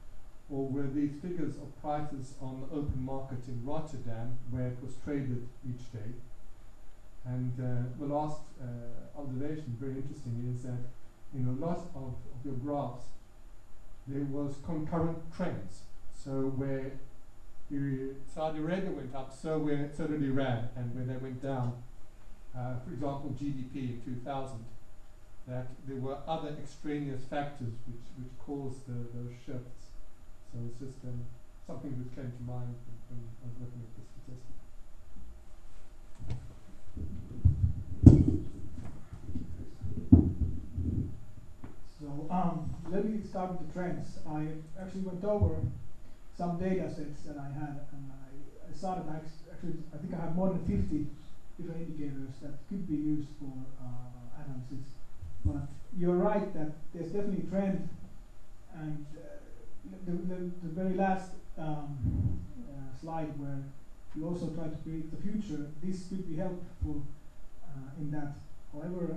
or were these figures of prices on the open market in Rotterdam, where it was traded each day. And the last observation, very interesting, is that in a lot of your graphs, there was concurrent trends. So where Saudi Arabia went up, so did Iran, and when they went down, for example, GDP in 2000, that there were other extraneous factors which caused those shifts. So it's just something that came to mind when I was looking at the statistic. So let me start with the trends. I actually went over some data sets that I had, and I saw that actually I think I have more than 50 different indicators that could be used for analysis. But you're right that there's definitely a trend, and the very last slide where you also try to predict the future, this could be helpful in that. However,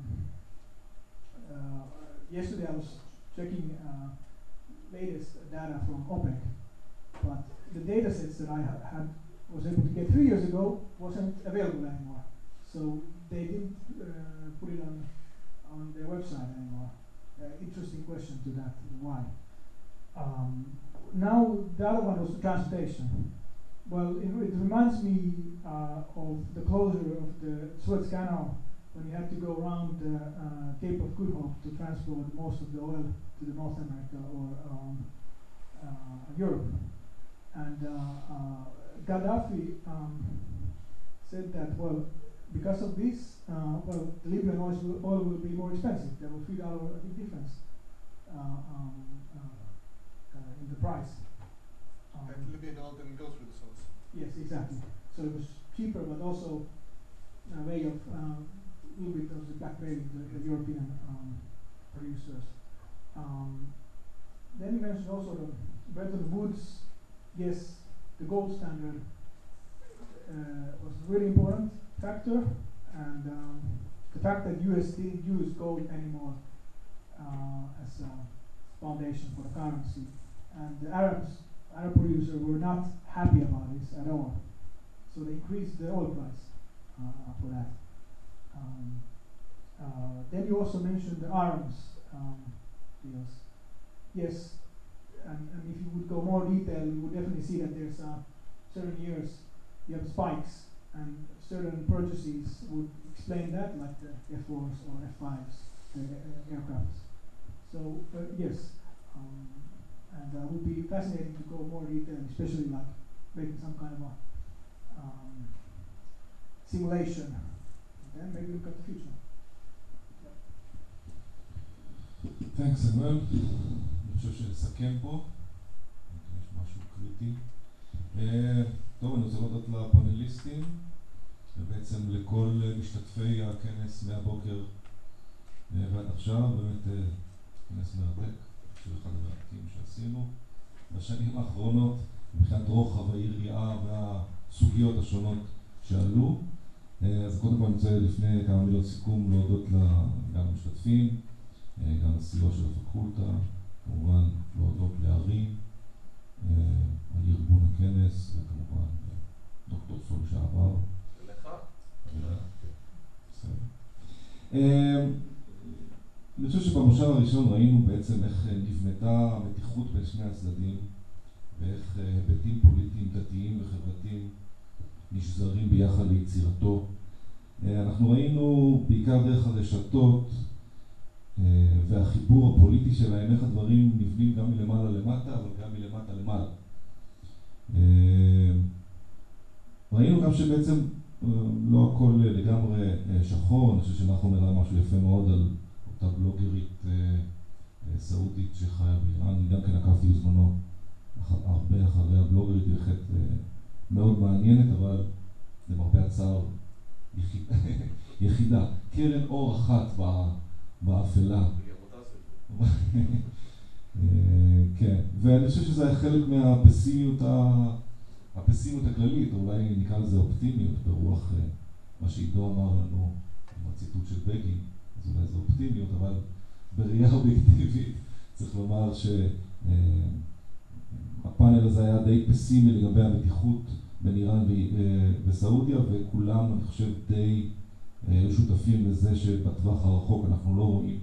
yesterday I was checking latest data from OPEC, but the data sets that I was able to get 3 years ago wasn't available anymore. So they didn't put it on their website anymore. Interesting question to that, why? Now the other one was the transportation. Well, it reminds me of the closure of the Suez Canal, when you had to go around the Cape of Good Hope to transport most of the oil to the North America or Europe. And Gaddafi said that, well, because of this, well, the Libyan oil will be more expensive. There will $3 a big difference in the price. And Libyan oil didn't go through the Suez. Yes, exactly. So it was cheaper, but also a way of a little bit of the blackmailing the European producers. Then you mentioned also the Bretton Woods. Yes, the gold standard was a really important factor, and the fact that US didn't use gold anymore as a foundation for the currency, and the Arab producers were not happy about this at all, so they increased the oil price for that. Then you also mentioned the arms deals. Yes, and if you would go more detail, you would definitely see that there's certain years you have spikes, and certain purchases would explain that, like the F4s or F5s, the aircrafts. So yes, and would be fascinating to go more detail, especially like making some kind of a simulation, and then maybe look at the future. Thanks, סמואל. אני חושב שנסכם פה, יש משהו קריטי. טוב, אני רוצה להודות לפאנליסטים, ובעצם לכל משתתפי הכנס מהבוקר ועד עכשיו. באמת כנס מרתק, של אחד המרתקים שעשינו בשנים האחרונות, מבחינת רוחב היריעה והסוגיות השונות שעלו. אז קודם כל אני רוצה לפני כמה מילות סיכום להודות גם למשתתפים, גם לסיוע של הפקולטה, כמובן להודות להרים על ארגון הכנס, וכמובן דוקטור סול שעבר. ולך. אני חושב שבמושב הראשון ראינו בעצם איך נבנתה המתיחות בין שני הצדדים, ואיך היבטים פוליטיים, דתיים וחברתיים נשזרים ביחד ליצירתו. אנחנו ראינו בעיקר דרך הרשתות והחיבור הפוליטי שלהם, איך הדברים נבנים גם מלמעלה למטה, אבל גם מלמטה למעלה. ראינו גם שבעצם לא הכל לגמרי שחור. אני חושב שאנחנו נראה משהו יפה מאוד על אותה בלוגרית סעודית שחיה באיראן. אני גם כן עקבתי בזמנו הרבה אחרי הבלוגרית, בהחלט מאוד מעניינת, אבל למרבה הצער יחידה, קרן אור אחת באפלה. כן, ואני חושב שזה היה חלק מהפסימיות הכללית, או אולי נקרא לזה אופטימיות, ברוח מה שעידו אמר לנו עם הציטוט של בגין. אז אולי זה אופטימיות, אבל בראייה אובייקטיבית צריך לומר הפאנל הזה היה די פסימי לגבי המתיחות בין איראן וסעודיה, וכולם, אני חושב, די שותפים לזה שבטווח הרחוק אנחנו לא רואים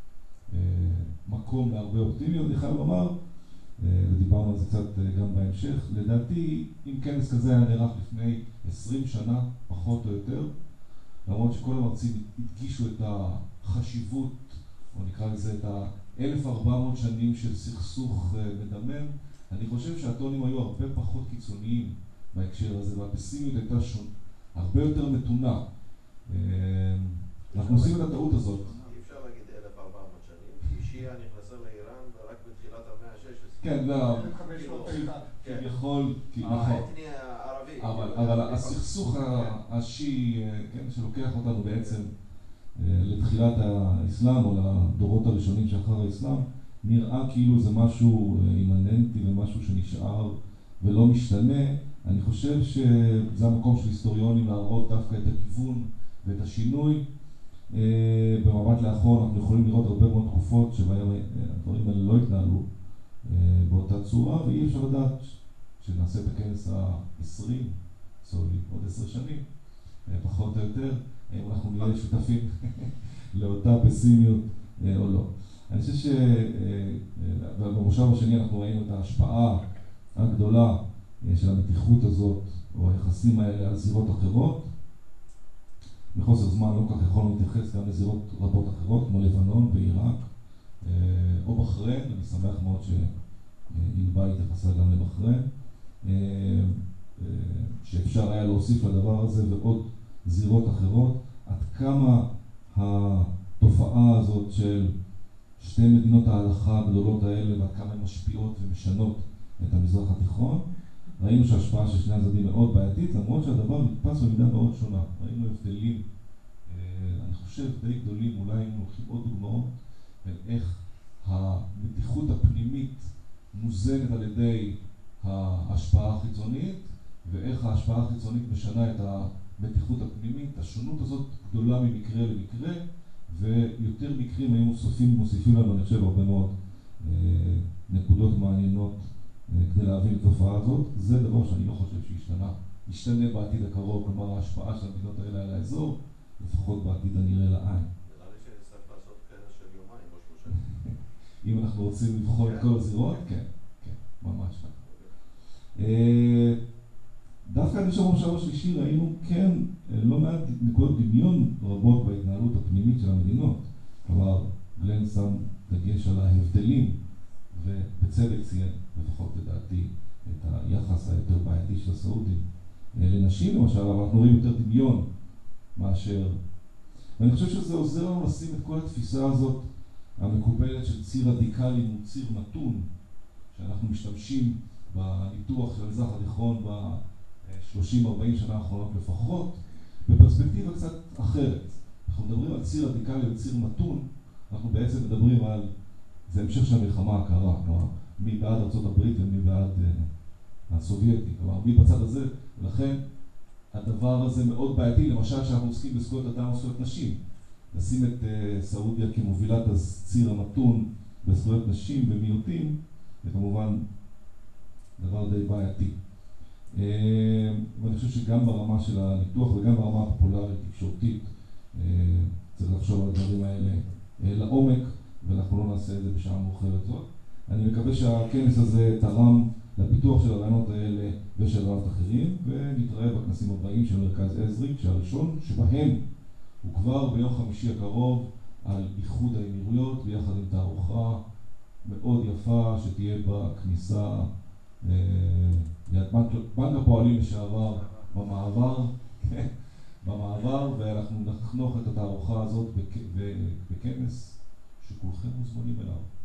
מקום להרבה אופטימיות. אני חייב לומר, ודיברנו על זה קצת גם בהמשך, לדעתי, אם כנס כזה היה נערך לפני 20 שנה, פחות או יותר, למרות שכל המרצים הדגישו את החשיבות, או נקרא לזה את ה-1400 שנים של סכסוך מדמם, אני חושב שהטונים היו הרבה פחות קיצוניים בהקשר הזה, והפסימיות הייתה הרבה יותר מתונה. אנחנו עושים את הטעות הזאת. אי אפשר להגיד 1400 שנים, כי שיעה נכנסה לאיראן רק בתחילת המאה ה-16. כן, כביכול, האתני הערבי. אבל הסכסוך השיעי, שלוקח אותנו בעצם לתחילת האסלאם, או לדורות הראשונים שאחר האסלאם, נראה כאילו זה משהו אימננטי ומשהו שנשאר ולא משתנה. אני חושב שזה המקום של היסטוריונים להראות דווקא את הכיוון ואת השינוי. במבט לאחור אנחנו יכולים לראות הרבה מאוד תקופות שבהם הדברים האלה לא התנהלו באותה צורה, ואי אפשר לדעת שנעשה את הכנס ה-20, עוד 10 שנים, פחות או יותר, אם אנחנו נהיה שותפים לאותה פסימיות או לא. אני חושב שבמושב השני אנחנו ראינו את ההשפעה הגדולה של המתיחות הזאת, או היחסים האלה על זירות אחרות. מחוסר זמן לא כך יכולנו להתייחס גם לזירות רבות אחרות, כמו לבנון ועיראק, או בחריין. אני שמח מאוד שענבל התייחסה גם לבחריין, שאפשר היה להוסיף לדבר הזה ועוד זירות אחרות. עד כמה התופעה הזאת של שתי מדינות ההלכה הגדולות האלה, ועד כמה הן משפיעות ומשנות את המזרח התיכון. ראינו שההשפעה של שני הצדדים מאוד בעייתית, למרות שהדבר נתפס במידה מאוד שונה. ראינו הבדלים, אני חושב, די גדולים, אולי אם לוקחים עוד דוגמאות, איך המתיחות הפנימית מוזנת על ידי ההשפעה החיצונית, ואיך ההשפעה החיצונית משנה את המתיחות הפנימית. השונות הזאת גדולה ממקרה למקרה, ויותר מקרים היו מוסיפים לנו, אני חושב, הרבה מאוד נקודות מעניינות כדי להבין את התופעה הזאת. זה דבר שאני לא חושב שישתנה בעתיד הקרוב, כלומר ההשפעה של המדינות האלה על האזור, לפחות בעתיד הנראה לעין. נראה לי שנצטרך לעשות כנס של יומיים או 3. אם אנחנו רוצים לבחור את כל הזירות, כן, ממש כך. דווקא אני חושב במושב השלישי ראינו כן לא מעט נקודות דמיון רבות בהתנהלות הפנימית של המדינות. כלומר, גלן שם דגש על ההבדלים, ובצדק ציין, לפחות לדעתי, את היחס היותר בעייתי של הסעודים לנשים למשל, אבל אנחנו רואים יותר דמיון מאשר. ואני חושב שזה עוזר לנו לשים את כל התפיסה הזאת המקובלת של ציר רדיקלי מול ציר נתון, שאנחנו משתמשים בניתוח של המזרח התיכון ב-30-40 שנה האחרונות לפחות, בפרספקטיבה קצת אחרת. אנחנו מדברים על ציר רדיקלי וציר נתון, אנחנו בעצם מדברים על, זה המשך של המלחמה הקרה, כלומר, מי בעד ארצות הברית ומי בעד הסובייטי, כלומר, מי בצד הזה, ולכן הדבר הזה מאוד בעייתי, למשל שאנחנו עוסקים בזכויות אדם או זכויות נשים. לשים את סעודיה כמובילת הציר המתון בזכויות נשים ומיעוטים, זה כמובן דבר די בעייתי. ואני חושב שגם ברמה של הניתוח וגם ברמה הפופולרית, תקשורתית, צריך לחשוב על הדברים האלה לעומק, ואנחנו לא נעשה את זה בשעה מאוחרת זאת. אני מקווה שהכנס הזה תרם לפיתוח של הרעיונות האלה ושל רעיונות אחרים, ונתראה בכנסים הבאים של מרכז עזרי, כשהראשון שבהם הוא כבר ביום חמישי הקרוב על איחוד האמירויות, ביחד עם תערוכה מאוד יפה שתהיה בכניסה ליד בנק הפועלים לשעבר במעבר, ואנחנו נחנוך את התערוכה הזאת בכנס שכולכם מוזמנים אליו.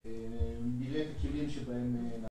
נראה את הכלים שבהם